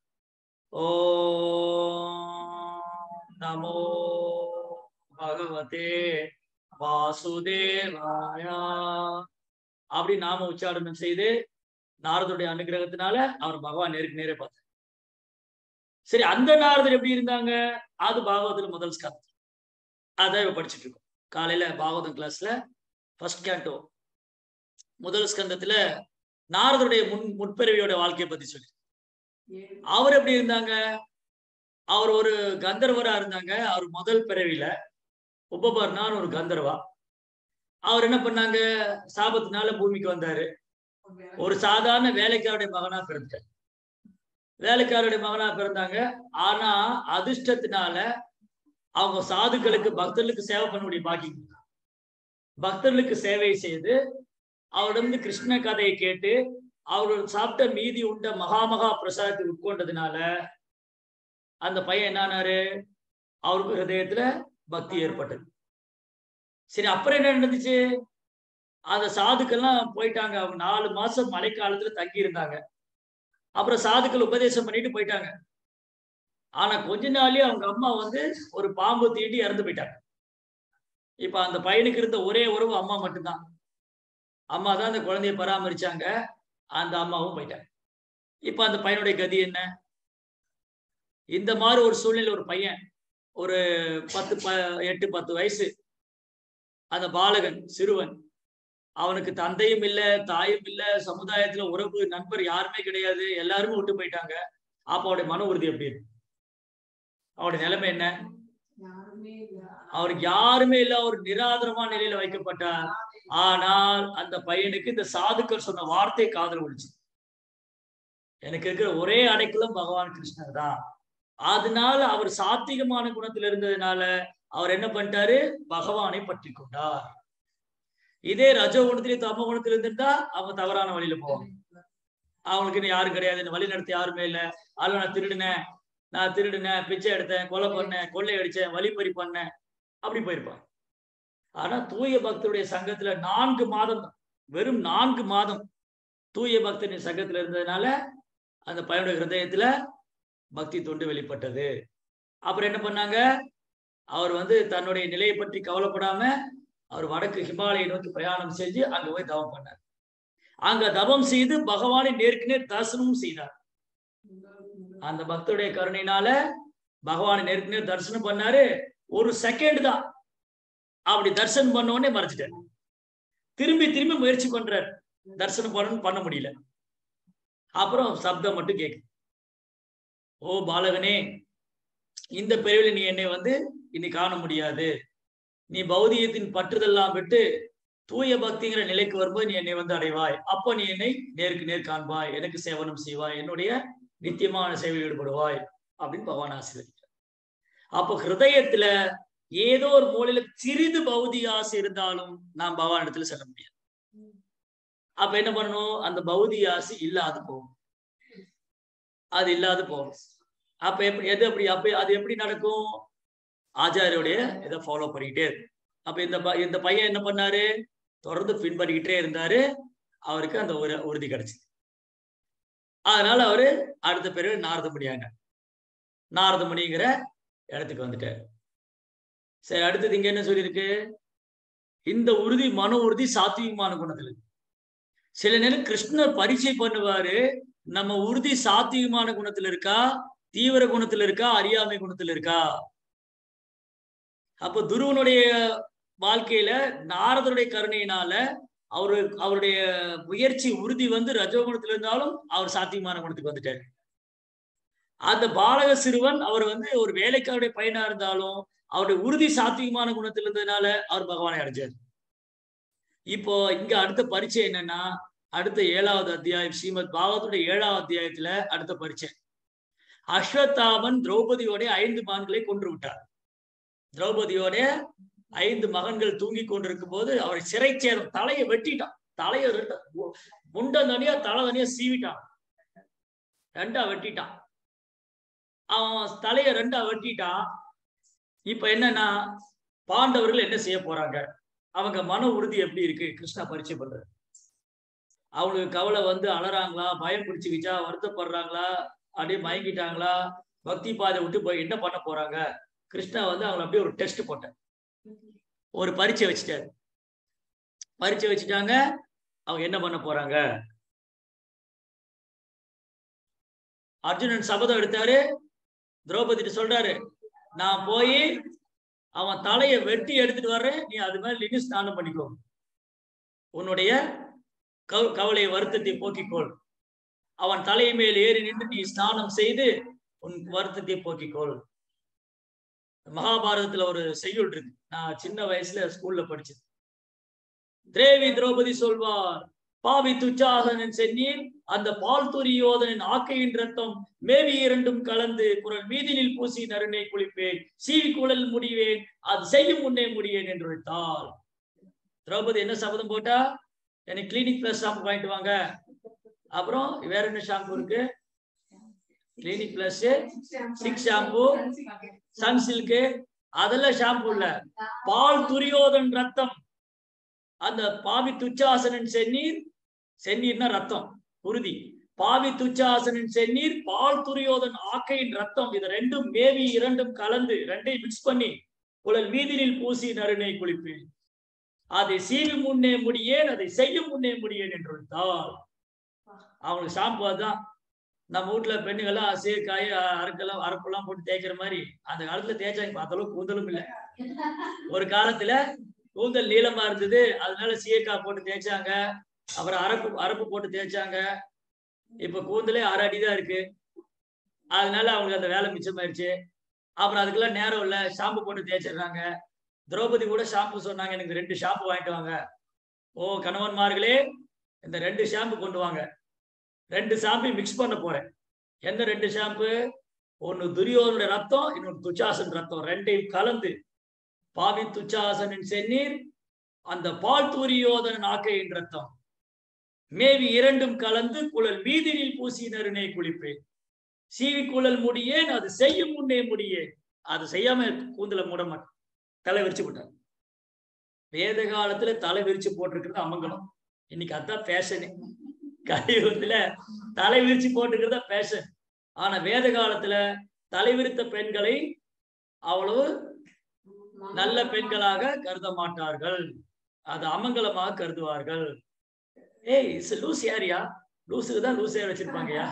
ஓம் நமோ பகவதே வாசுதேவாயா அப்படி நாம உச்சாரணம் செய்து நாரதுடைய அனுகிரகத்தினால அவர் பகவான் நேருக்கு நேரே பார்த்தார். சரி, அந்த நாரதர் எப்படி இருந்தாங்க? அது பாகவதத்துல முதல் ஸ்கந்தம். அதான் படிச்சுட்டு இருக்கோம் காலையில பாகவதம் கிளாஸ்ல. ஃபர்ஸ்ட் கேண்டோ முதல் ஸ்கந்தத்துல நாரதுடைய முன் முற்பிறவியோட வாழ்க்கையை பத்தி சொல்லி, அவர் எப்படி இருந்தாங்க? அவர் ஒரு கந்தர்வரா இருந்தாங்க. அவர் முதல் பிறவியில உபபர்ணான்னு ஒரு கந்தர்வா. அவர் என்ன பண்ணாங்க? சாபத்தினால பூமிக்கு வந்தாரு. ஒரு சாதாரண வேலைக்காருடைய மகனா பிறந்தார். வேலைக்காரருடைய மகனா பிறந்தாங்க. ஆனா அதிர்ஷ்டத்தினால அவங்க சாதுக்களுக்கு, பக்தர்களுக்கு சேவை பண்ண முடியும். பாக்கி பக்தர்களுக்கு சேவை செய்து அவரிடம் கிருஷ்ண கதையை கேட்டு அவர்கள் சாப்பிட்ட மீதி உண்ட மகாமகா பிரசாதத்தை உட்கொண்டதுனால அந்த பையன் என்னானாரு? அவருக்கு ஹிருதயத்துல பக்தி ஏற்பட்டது. சரி, அப்புறம் என்ன நடந்துச்சு? அந்த சாதுக்கள்லாம் போயிட்டாங்க. அவங்க நாலு மாசம் மழை காலத்துல தங்கி இருந்தாங்க. அப்புறம் சாதுக்கள் உபதேசம் பண்ணிட்டு போயிட்டாங்க. ஆனா கொஞ்ச நாள்லயே அவங்க அம்மா வந்து ஒரு பாம்பு தீண்டி இறந்து போயிட்டாங்க. இப்ப அந்த பையனுக்கு இருந்த ஒரே உறவு அம்மா மட்டும்தான். அம்மா தான் அந்த குழந்தைய பராமரிச்சாங்க. அந்த அம்மாவும் போயிட்டாங்க. இப்ப அந்த பையனுடைய கதி என்ன? இந்த மாதிரி ஒரு சூழ்நிலை ஒரு பையன் ஒரு பத்து ப எட்டு பத்து வயசு அந்த பாலகன் சிறுவன், அவனுக்கு தந்தையும் இல்ல, தாயும் இல்ல, சமுதாயத்துல உறவு நண்பர் யாருமே கிடையாது, எல்லாருமே விட்டு போயிட்டாங்க. அப்ப அவருடைய மன உறுதி எப்படி இருக்கு? அவருடைய நிலைமை என்ன? அவருக்கு யாருமே இல்ல, ஒரு நிராதரமான நிலையில வைக்கப்பட்டார். ஆனால் அந்த பையனுக்கு இந்த சாதுக்கள் சொன்ன வார்த்தை காதல் விழுச்சு. எனக்கு இருக்கிற ஒரே அடைக்கலம் பகவான் கிருஷ்ணர் தான். அதனால அவர் சாத்விகமான குணத்தில் இருந்ததுனால அவர் என்ன பண்ணிட்டாரு? பகவானை பற்றி கொண்டார். இதே ரஜோ குணத்திலே தமோ குணத்தில் இருந்துட்டா அவங்க தவறான வழியில போவாங்க. அவங்களுக்கு இன்னும் யாரும் கிடையாது, வழி நடத்த யாருமே இல்லை. அதுல நான் திருடினேன், நான் திருடினேன், பிச்சை எடுத்தேன், கொலை பண்ணேன், கொள்ளை அடிச்சேன், வழிப்பறி பண்ணேன், அப்படி போயிருப்பான். ஆனா தூய பக்தருடைய சங்கத்துல நான்கு மாதம், வெறும் நான்கு மாதம் தூய பக்தரின் சங்கத்துல இருந்ததுனால அந்த பையனுடைய ஹிருதயத்துல பக்தி தொண்டு வெளிப்பட்டது. அப்புறம் என்ன பண்ணாங்க? அவர் வந்து தன்னுடைய நிலையை பற்றி கவலைப்படாம அவர் வடக்கு ஹிமாலயை நோக்கி பிரயாணம் செஞ்சு அங்க போய் தவம் பண்ணார். அங்க தவம் செய்து பகவானை நேருக்கு நேர் தரிசனமும் செய்தார். அந்த பக்தருடைய கருணையினால பகவானை நேருக்கு நேர் தரிசனம் பண்ணாரு. ஒரு செகண்ட் தான் அப்படி தரிசனம் பண்ண உடனே மறைச்சிட்டார். திரும்பி திரும்பி முயற்சி பண்றார், தரிசனம் பண்ணணும், பண்ண முடியல. அப்புறம் சப்தம் மட்டும் கேக்கு, ஓ பாலகனே, இந்த பிரிவில் நீ என்னை வந்து இனி காண முடியாது. நீ பௌதிகத்தின் பற்றுதெல்லாம் விட்டு தூய பக்திங்கிற நிலைக்கு வரும்போது நீ என்னை வந்து அடைவாய். அப்ப நீ என்னை நேருக்கு நேர் காண்பாய், எனக்கு சேவனம் செய்வாய், என்னுடைய நித்தியமான சேவையில் ஈடுபடுவாய் அப்படின்னு பகவான் ஆசீர்வதிக்கிறார். அப்போ ஹிருதயத்துல ஏதோ ஒரு மூலையில சிறிது பௌதிக ஆசை இருந்தாலும் நாம் பகவான் இடத்துல செல்ல முடியாது. அப்ப என்ன பண்ணணும்? அந்த பௌதிக ஆசை இல்லாது போகும். அது இல்லாது போகும். அப்ப எப்படி எது அப்படி அப்ப அது எப்படி நடக்கும்? ஆச்சாரியோடைய இதை ஃபாலோ பண்ணிக்கிட்டே இருக்கு. அப்ப இந்த இந்த பையன் என்ன பண்ணாரு? தொடர்ந்து பின்பற்றிக்கிட்டே இருந்தாரு. அவருக்கு அந்த ஒரு உறுதி கிடைச்சு. அதனால அவரு அடுத்த பேரு நாரத முனியாங்க, நாரத முனிங்கிற இடத்துக்கு வந்துட்டாரு. சரி, அடுத்தது இங்க என்ன சொல்லியிருக்கு? இந்த உறுதி மன உறுதி சாத்வீகமான குணத்துல. சில நேரம் கிருஷ்ணர் பரீட்சை பண்ணுவாரு, நம்ம உறுதி சாத்வீகமான குணத்துல இருக்கா, தீவிர குணத்துல இருக்கா, அறியாமை குணத்துல இருக்கா. அப்ப துருவனுடைய வாழ்க்கையில நாரதருடைய கருணையினால அவரு அவருடைய முயற்சி உறுதி வந்து ரஜோகுணத்துல இருந்தாலும் அவர் சாத்வீகமான குணத்துக்கு வந்துட்டாரு. அந்த பாலக சிறுவன் அவர் வந்து ஒரு வேலைக்காருடைய பையனா இருந்தாலும் அவருடைய உறுதி சாத்வீகமான குணத்தில் இருந்ததுனால அவர் பகவானை அடைஞ்சார். இப்போ இங்க அடுத்த பரீட்சை என்னன்னா, அடுத்த ஏழாவது அத்தியாயம் ஸ்ரீமத் பாகவத்துடைய ஏழாவது அத்தியாயத்துல அடுத்த பரீட்சை. அஸ்வத்தாமன் திரௌபதியோட ஐந்து மகன்களை கொன்று விட்டார். திரௌபதியோட ஐந்து மகன்கள் தூங்கி கொண்டிருக்கும் போது அவரை சிறை சேரும் தலையை வெட்டிட்டான். தலையை ரெண்டு முண்டம் தனியா தலை தனியா சீவிட்டான், ரெண்டா வெட்டிட்டான். அவன் தலையை ரெண்டா வெட்டிட்டான். இப்ப என்னன்னா, பாண்டவர்கள் என்ன செய்ய போறாங்க? அவங்க மன உறுதி எப்படி இருக்கு? கிருஷ்ணா பரீட்சை பண்றது. அவங்களுக்கு கவலை வந்து அலறாங்களா, பயம் பிடிச்சுக்கிச்சா, வருத்தப்படுறாங்களா, அப்படியே மயங்கிட்டாங்களா, பக்தி பாதை விட்டு போய் என்ன பண்ண போறாங்க? கிருஷ்ணா வந்து அவங்க அப்படியே ஒரு டெஸ்ட் போட்டார், ஒரு பரீட்சை வச்சுட்டாரு. பரீட்சை வச்சுட்டாங்க, அவங்க என்ன பண்ண போறாங்க? அர்ஜுனன் சபதம் எடுத்தாரு, திரௌபதி சொல்றாரு, நான் போய் அவன் தலையை வெட்டி எடுத்துட்டு வர்றேன், நீ அது மேல நின்று ஸ்நானம் பண்ணிக்கோ, உன்னுடைய கவலையை வருத்தத்தை போக்கிக்கொள். அவன் தலை மேல் ஏறி நின்று நீ ஸ்நானம் செய்து உன் வருத்தத்தை போக்கிக்கொள். மகாபாரதத்துல ஒரு செய்யுள் இருக்கு, நான் சின்ன வயசுல ஸ்கூல்ல படிச்சது. தேவி திரௌபதி சொல்வார், பாவி துச்சாதனன் சென்னீர் அந்த பால் துரியோதனின் ஆக்கையின் ரத்தம் மேவி இரண்டும் கலந்து குரல் மீதினில் பூசி நறுனை குளிப்பேன், சீவி குழல் முடிவேன், அது செய்யும் முன்னே முடியேன் என்று வைத்தாள். திரௌபதி என்ன சபதம் போட்டா? எனக்கு கிளினிக் பிளஸ் ஷாம்பு வாங்கிட்டு வாங்க. அப்புறம் வேற என்ன ஷாம்பு இருக்கு? Clinic plus, Chik shampoo, Sunsilk, அதெல்லாம் ஷாம்பு இல்ல, பால் துரியோதன் ரத்தம். அந்த பாவி துச்சாசனன் சென்னீர், சென்னீர்னா ரத்தம், உறுதி. பாவி துச்சாசனன் சென்னீர், பால் துரியோதன் ஆக்கையின் ரத்தம், இது ரெண்டும் மேவி இரண்டும் கலந்து ரெண்டையும் மிக்ஸ் பண்ணி குழல் மீதினில் பூசி நறுனை குளிப்பேன், அதை சீவி முன்னே முடியேன், அதை செய்யும் முன்னே முடியேன் என்று விட்டால். அவங்களுக்கு ஷாம்பு அதுதான். நம்ம வீட்டுல பெண்ணுகள்லாம் சீக்காய் அரைக்கெல்லாம் அரப்பெல்லாம் போட்டு தேய்க்கிற மாதிரி அந்த காலத்துல தேய்ச்சாங்க. பார்த்தளவு கூந்தலும் இல்லை. ஒரு காலத்துல கூந்தல் நீளமா இருந்தது, அதனால சீக்காய் போட்டு தேய்ச்சாங்க. அப்புறம் அரப்பு அரப்பு போட்டு தேய்ச்சாங்க. இப்ப கூந்தலே அரை அடிதான் இருக்கு. அதனால அவங்களுக்கு அந்த வேலை மிச்சமாயிருச்சு. அப்புறம் அதுக்கெல்லாம் நேரம் இல்ல, ஷாம்பு போட்டு தேய்ச்சிடுறாங்க. திரௌபதி கூட ஷாம்பு சொன்னாங்க, எனக்கு ரெண்டு ஷாம்பு வாங்கிட்டு வாங்க. ஓ கணவன்மார்களே, இந்த ரெண்டு ஷாம்பு கொண்டு வாங்க. ரெண்டு ஷாம்பு மிக்ஸ் பண்ண போறேன். எந்த ரெண்டு ஷாம்பு? ஒன்னு துரியோதனுடைய ரத்தம், இன்னொன்னு துச்சாசன் ரத்தம். ரெண்டையும் கலந்து பாவி துச்சாசனின் செந்நீர், அந்த பால் துரியோதனன் ஆக்கையின் ரத்தம் மேவி இரண்டும் கலந்து குழல் மீதினில் பூசி நறுநே குளிப்பேன். சீவி குழல் முடியேன், அது செய்யும் முன்னே முடியேன். அது செய்யாம கூந்தல மூட மாட்டேன். தலை விரிச்சு போட்டார். வேத காலத்துல தலை விரிச்சு போட்டிருக்கிறது அமங்கலம். இன்னைக்கு அதான் பேஷனு. கலியுகத்துல தலை விரிச்சு போட்டுக்கிறதா பேஷன். ஆனா வேத காலத்துல தலைவிரித்த பெண்களை அவ்வளவு நல்ல பெண்களாக கருத மாட்டார்கள். அது அமங்கலமாக கருதுவார்கள். ஏய் லூஸ் யாரியா? லூசுக்கு தான் லூஸ் யார் வச்சிருப்பாங்கயா.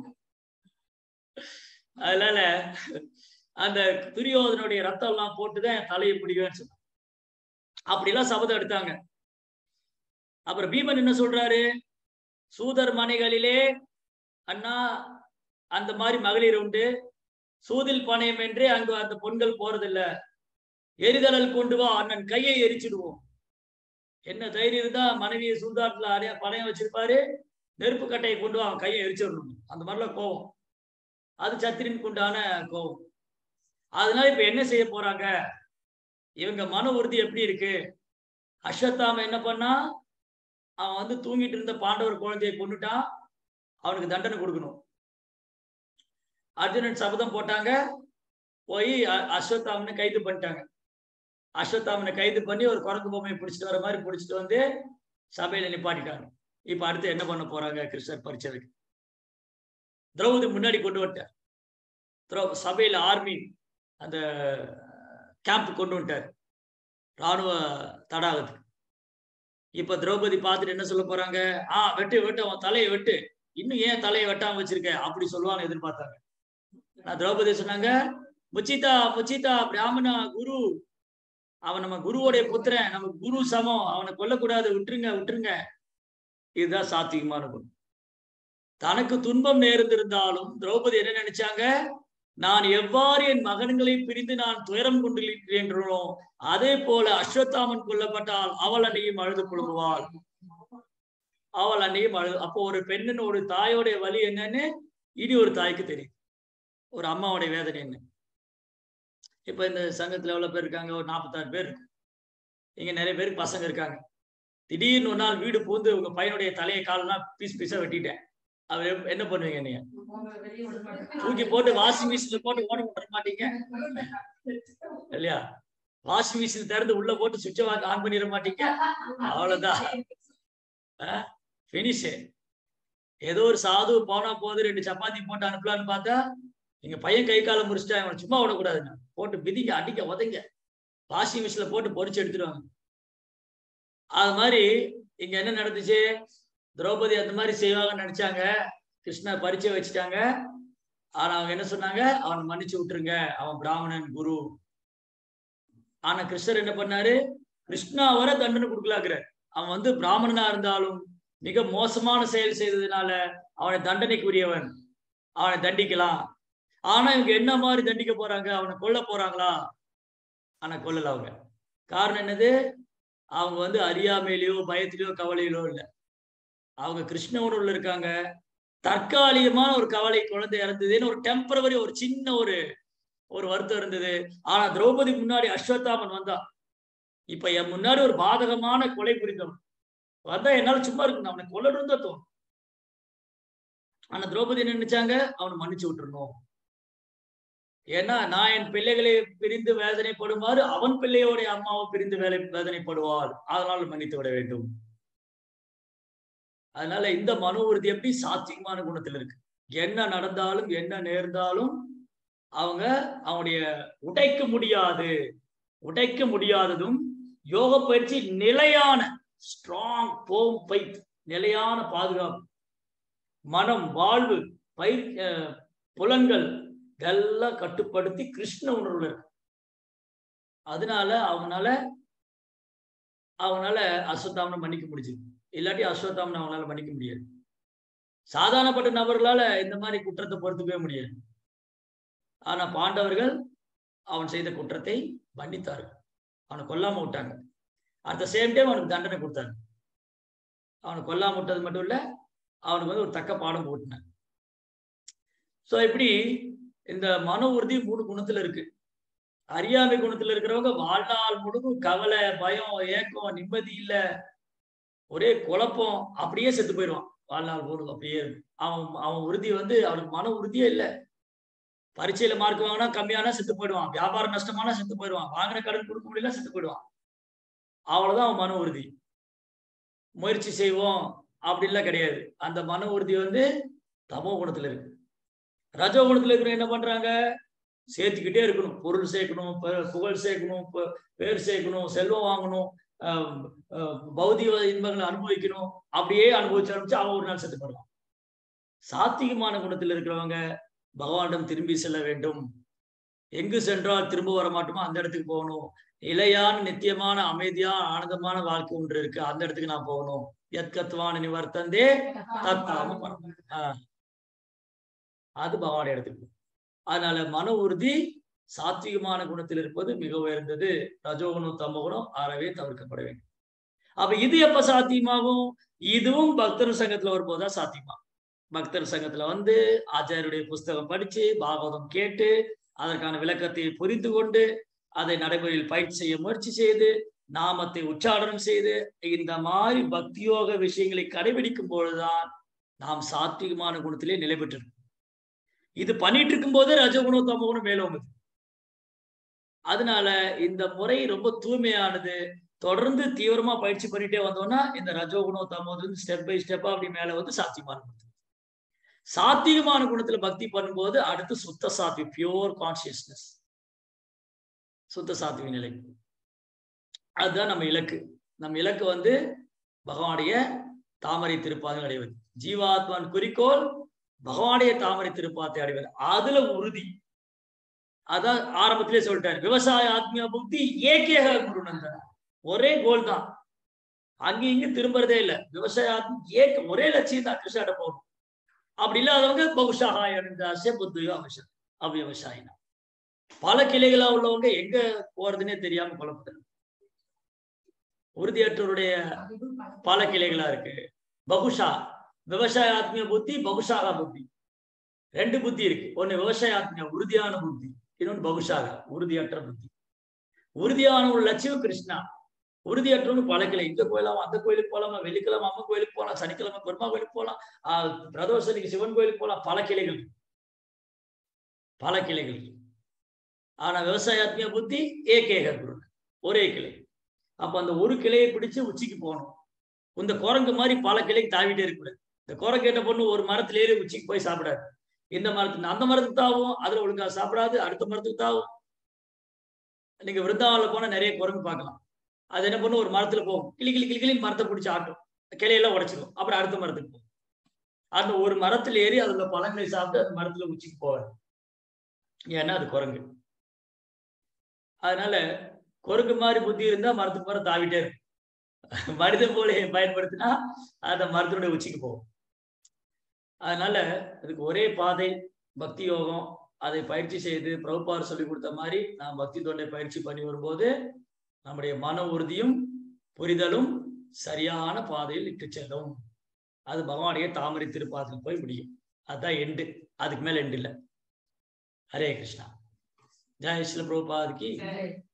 அதனால அந்த துரியோதனுடைய ரத்தம் எல்லாம் போட்டுதான் தலையை பிடிக்குவேன்னு சொன்னாங்க. அப்படிலாம் சபதம் எடுத்தாங்க. அப்புறம் பீமன் என்ன சொல்றாரு? சூதர் மனைகளிலே அண்ணா அந்த மாதிரி மகளிர் உண்டு, சூதில் பணையம் என்றே அங்கு அந்த பொண்கள் போறதில்ல. எரிதழல் கொண்டு வா, அண்ணன் கையை எரிச்சிடுவோம். என்ன தைரியம் இருந்தா மனைவியை சூதாட்டுல அடைய பணையம் வச்சிருப்பாரு, நெருப்பு கட்டையை கொண்டு வா, அவன் கையை எரிச்சிடணும். அந்த மாதிரிலாம் கோவம். அது சத்திரின் கொண்டான கோவம். அதனால இப்ப என்ன செய்ய போறாங்க? இவங்க மன உறுதி எப்படி இருக்கு? அஸ்வத்தாம என்ன பண்ணா? அவன் வந்து தூங்கிட்டு இருந்த பாண்டவர் குழந்தையை கொண்டுட்டான், அவனுக்கு தண்டனை கொடுக்கணும். அர்ஜுனன் சபதம் போட்டாங்க, போய் அஸ்வத்தாமனை கைது பண்ணிட்டாங்க. அஸ்வத்தாமனை கைது பண்ணி ஒரு குரங்கு பொம்மையை பிடிச்சிட்டு வர மாதிரி பிடிச்சிட்டு வந்து சபையில நிப்பாட்டிட்டாங்க. இப்ப அடுத்து என்ன பண்ண போறாங்க? கிருஷ்ணர் பரிச்சதுக்கு திரௌபதி முன்னாடி கொண்டு வந்துட்டார். சபையில ஆர்மி அந்த கேம்ப் கொண்டு வந்துட்டார், ராணுவ தடாகத்துக்கு. இப்ப திரௌபதி பார்த்துட்டு என்ன சொல்ல போறாங்க? ஆஹ் வெட்டு வெட்டு, அவன் தலையை வெட்டு. இன்னும் ஏன் தலையை வெட்டாம வச்சிருக்க அப்படி சொல்லுவாங்க எதிர்பார்த்தாங்க. நான் திரௌபதி சொன்னாங்க, முச்சிதா முச்சிதா பிராமணா குரு, அவன் நம்ம குருவோடைய புத்திரன், நம்ம குரு சமம், அவனை கொல்லக்கூடாது, விட்டுருங்க விட்டுருங்க. இதுதான் சாத்வீகமான குணம். தனக்கு துன்பம் நேர்ந்திருந்தாலும் திரௌபதி என்ன நினைச்சாங்க? நான் எவ்வாறு என் மகன்களை பிரிந்து நான் துயரம் கொண்டிருக்கிறேன்றோ அதே போல அஸ்வத்தாமன் கொல்லப்பட்டால் அவள் அன்னையும் அழுது புழுங்குவாள். அவள் அன்னையும் அழுது. அப்போ ஒரு பெண்ணின் ஒரு தாயோடைய வலி என்னன்னு இனி ஒரு தாய்க்கு தெரியும், ஒரு அம்மாவுடைய வேதனை என்ன. இப்ப இந்த சங்கத்துல எவ்வளவு பேர் இருக்காங்க? ஒரு நாற்பத்தாறு பேர் இருக்கு. இங்க நிறைய பேருக்கு பசங்க இருக்காங்க. திடீர்னு ஒரு நாள் வீடு பூந்து உங்க பையனுடைய தலையை காலெல்லாம் பீஸ் பீஸா வெட்டிட்டேன். அவர் என்ன பண்ணுவீங்க? நீங்க தூக்கி போட்டு வாஷிங் மிஷின்ல போட்டு ஓட விட மாட்டீங்க இல்லையா? வாஷிங் மிஷின் திறந்து உள்ள போட்டு சுவிட்சை ஆன் பண்ணிட மாட்டீங்க. அவ்வளவுதான், பினிஷ். ஏதோ ஒரு சாது போனா போது ரெண்டு சப்பாத்தி போட்டு அனுப்பலான்னு பார்த்தா எங்க பையன் கை காலம் முடிச்சுட்டா, அவனை சும்மா விடக்கூடாதுங்க, போட்டு பிதிக்க அடிக்க உதைங்க, வாஷிங் மிஷின்ல போட்டு பொறிச்சு எடுத்துருவாங்க. அது மாதிரி இங்க என்ன நடந்துச்சு? திரௌபதி அந்த மாதிரி செய்வாங்கன்னு நினைச்சாங்க. கிருஷ்ணர் பரிச்சை வச்சுட்டாங்க. ஆனா அவங்க என்ன சொன்னாங்க? அவனை மன்னிச்சு விட்டுருங்க, அவன் பிராமணன் குரு. ஆனா கிருஷ்ணர் என்ன பண்ணாரு? கிருஷ்ணா வர தண்டனை கொடுக்கலாக்குறார். அவன் வந்து பிராமணனா இருந்தாலும் மிக மோசமான செயல் செய்ததுனால அவனை தண்டனைக்குரியவன், அவனை தண்டிக்கலாம். ஆனா இவங்க என்ன மாதிரி தண்டிக்க போறாங்க? அவனை கொல்ல போறாங்களா? ஆனா கொல்லல அவங்க. காரணம் என்னது? அவங்க வந்து அறியாமையிலயோ பயத்திலயோ கவலையிலோ இல்லை. அவங்க கிருஷ்ண உணர்வுல இருக்காங்க. தற்காலிகமான ஒரு கவலை, குழந்தை இறந்ததுன்னு ஒரு டெம்பரவரி ஒரு சின்ன ஒரு ஒரு வருத்தம் இருந்தது. ஆனா திரௌபதி முன்னாடி அஸ்வத்தாமன் வந்தா, இப்ப என் முன்னாடி ஒரு பாதகமான கொலை புரிந்தவன் வந்தா என்னால சும்மா இருக்கணும், அவனை கொல்லணும் தான் தோணும். ஆனா திரௌபதி என்ன நினைச்சாங்க? அவனை மன்னிச்சு விட்டுறணும். ஏன்னா நான் என் பிள்ளைகளை பிரிந்து வேதனைப்படுமாறு அவன் பிள்ளையோடைய அம்மாவை பிரிந்து வேலை வேதனைப்படுவாள், அதனால மன்னித்து விட வேண்டும். அதனால இந்த மனோ உறுதி எப்படி சாத்தியமான குணத்தில் இருக்கு. என்ன நடந்தாலும் என்ன நேர்ந்தாலும் அவங்க அவனுடைய உடைக்க முடியாது உடைக்க முடியாததும் யோக பயிற்சி நிலையான ஸ்ட்ராங் ஃபைட், நிலையான பாதுகாப்பு, மனம் வாழ்வு பயிர் புலன்கள் எல்லாம் கட்டுப்படுத்தி கிருஷ்ண உணர்வுல இருக்கு. அதனால அவனால அவனால அஸ்வத்தாமனை மன்னிக்க முடிஞ்சது. இல்லாட்டி அஸ்வத்தாமனை அவனால மன்னிக்க முடியாது. சாதாரணப்பட்ட நபர்களால இந்த மாதிரி குற்றத்தை பொறுத்துக்கவே முடியாது. ஆனா பாண்டவர்கள் அவன் செய்த குற்றத்தை மன்னித்தார்கள். அவனை கொல்லாம விட்டாங்க. அட் த சேம் டைம் அவனுக்கு தண்டனை கொடுத்தாங்க. அவனை கொல்லாம விட்டது மட்டும் இல்ல, அவனுக்கு வந்து ஒரு தக்க பாடம் போட்டினான். சோ இப்படி இந்த மன உறுதி மூணு குணத்துல இருக்கு. அறியாமை குணத்துல இருக்கிறவங்க வாழ்நாள் முழுதும் கவலை, பயம், ஏக்கம், நிம்மதி இல்ல, ஒரே குழப்பம், அப்படியே செத்து போயிடுவான். வாழ்நாள் முழுதும் அப்படியே இருக்கும். அவன் அவன் உறுதி வந்து அவனுக்கு மன உறுதியே இல்லை. பரீட்சையில மார்க் வாங்கினா கம்மியானா செத்து போயிடுவான். வியாபாரம் நஷ்டமானா செத்து போயிடுவான். வாங்கின கடன் கொடுக்க முடியல செத்து போயிடுவான். அவ்வளவுதான் அவன் மன உறுதி. முயற்சி செய்வோம் அப்படின்லாம் கிடையாது. அந்த மன உறுதி வந்து தமோ குணத்துல இருக்கு. ரஜோ குணத்துல இருக்கிற என்ன பண்றாங்க? சேர்த்துக்கிட்டே இருக்கணும். பொருள் சேர்க்கணும், புகழ் சேர்க்கணும், பேர் சேர்க்கணும், செல்வம் வாங்கணும், பௌதிக இன்பங்களை அனுபவிக்கணும். அப்படியே அனுபவிச்சு ஆரம்பிச்சு அவன் ஒரு நாள் செத்து போடுவான். சாத்திகமான குணத்தில் இருக்கிறவங்க பகவானிடம் திரும்பி செல்ல வேண்டும். எங்கு சென்றால் திரும்ப வர மாட்டோமோ அந்த இடத்துக்கு போகணும். நிலையான நித்தியமான அமைதியான ஆனந்தமான வாழ்க்கை ஒன்று இருக்கு, அந்த இடத்துக்கு நான் போகணும். எத்கத்வான நிவர்த்தந்தே தத்தாம ஆஹ் அது பகவான் இடத்துக்கு. அதனால மன உறுதி சாத்விகமான குணத்தில் இருப்பது மிக உயர்ந்தது. ரஜோகுணம் தமோகுணம் அறவே தவிர்க்கப்பட வேண்டும். அப்ப இது எப்ப சாத்தியமாகும்? இதுவும் பக்தர் சங்கத்துல வரும்போதுதான் சாத்தியமா. பக்தர் சங்கத்துல வந்து ஆச்சாரியருடைய புஸ்தகம் படிச்சு, பாகவதம் கேட்டு, அதற்கான விளக்கத்தை புரிந்து கொண்டு, அதை நடைமுறையில் பயிற்சி செய்ய முயற்சி செய்து, நாமத்தை உச்சாரணம் செய்து, இந்த மாதிரி பக்தியோக விஷயங்களை கடைபிடிக்கும் பொழுதுதான் நாம் சாத்விகமான குணத்திலே நிலை பெற்றிருக்கோம். இது பண்ணிட்டு இருக்கும் போது ரஜகுணம் தமோகுணம் மேலோங்குது. அதனால இந்த முறை ரொம்ப தூய்மையானது. தொடர்ந்து தீவிரமா பயிற்சி பண்ணிட்டே வந்தோம்னா இந்த ரஜோகுணம் தமோகுணம் ஸ்டெப் பை ஸ்டெப்பா அப்படி மேல வந்து சாத்தியமான குணம். சாத்தியமான குணத்துல பக்தி பண்ணும்போது அடுத்து சுத்த சாத்வி, பியூர் கான்சியஸ்னஸ், சுத்த சாத்வி நிலை. அதுதான் நம்ம இலக்கு. நம்ம இலக்கு வந்து பகவானுடைய தாமரை திருப்பாதை அடைவது. ஜீவாத்மான் குறிக்கோள் பகவானுடைய தாமரை திருப்பாத்தை அடைவது. அதுல உறுதி. அதான் ஆரம்பத்திலே சொல்லிட்டாரு, விவசாய ஆத்மிய புத்தி ஏகேக குருநந்தன. ஒரே கோல் தான், அங்க இங்க திரும்புறதே இல்லை. விவசாய ஆத்மி ஏக ஒரே லட்சியம் தான், கிருஷ்ணாட்ட போகணும். அப்படி இல்லாதவங்க பகுஷாகாய புத்தியோ அவசியம் அவ்விவசாயினா. பல கிளைகளா உள்ளவங்க எங்க போறதுன்னே தெரியாம குழப்பத்தில். உறுதியற்றவருடைய பல கிளைகளா இருக்கு. பகுஷா விவசாய ஆத்மிய புத்தி, பகுஷாகா புத்தி, ரெண்டு புத்தி இருக்கு. ஒண்ணு விவசாய ஆத்மிய உறுதியான புத்தி, இன்னொன்னு பகுஷாக உறுதியற்ற புத்தி. உறுதியான ஒரு லட்சியம் கிருஷ்ணா, உறுதியற்றவங்க பல கிளை. இந்த கோயிலாம அந்த கோயிலுக்கு போலாமா, வெள்ளிக்கிழமை அம்மன் கோயிலுக்கு போகலாம், சனிக்கிழமை பெருமா கோயிலுக்கு போகலாம், ஆஹ் பிரதோஷனிக்கு சிவன் கோயிலுக்கு போகலாம். பல கிளைகள் பல கிளைகள். ஆனா விவசாய ஆத்மிய புத்தி ஏகேக குரு, ஒரே கிளை. அப்ப அந்த ஒரு கிளையை பிடிச்சு உச்சிக்கு போகணும். இந்த குரங்கு மாதிரி பல கிளைக்கு தாவிட்டே இருக்கக்கூடாது. இந்த குரங்கு என்ன பொண்ணு ஒரு மரத்துல ஏறி உச்சிக்கு போய் சாப்பிடாது. இந்த மரத்துக்கு அந்த மரத்துக்கு தாவும், அதுல ஒழுங்கா சாப்பிடாது, அடுத்த மரத்துக்கு தாவும். நீங்க விருந்தாவன்ல போனா நிறைய குரங்கு பார்க்கலாம். அது என்ன பண்ணும், ஒரு மரத்துல போகும், கிளி கிளி கிளி கிளி மரத்தை பிடிச்சி ஆட்டும், கிளையெல்லாம் உடைச்சிடும். அப்புறம் அடுத்த மரத்துக்கு போகும். அந்த ஒரு மரத்துல ஏறி அதுல பழங்களை சாப்பிட்டு அந்த மரத்துல உச்சிக்கு போவாது. ஏன்னா அது குரங்கு. அதனால குரங்கு மாதிரி புத்தி இருந்தா மரத்துக்கு மரம் தாவிட்டே இருக்கும். மனித மூளையை பயன்படுத்தினா அந்த மரத்தினுடைய உச்சிக்கு போகும். அதனால அதுக்கு ஒரே பாதை பக்தி யோகம். அதை பயிற்சி செய்து பிரபுபாதர் சொல்லி கொடுத்த மாதிரி நாம் பக்தி தொண்டை பயிற்சி பண்ணி வரும்போது நம்முடைய மன உறுதியும் புரிதலும் சரியான பாதையில் இட்டு செல்லும். அது பகவானுடைய தாமரை திருப்பாதத்தில் போய் முடியும். அதுதான் எண்டு, அதுக்கு மேல எண்டு இல்லை. ஹரே கிருஷ்ணா. ஜெய் ஸ்ரீல பிரபுபாதுக்கு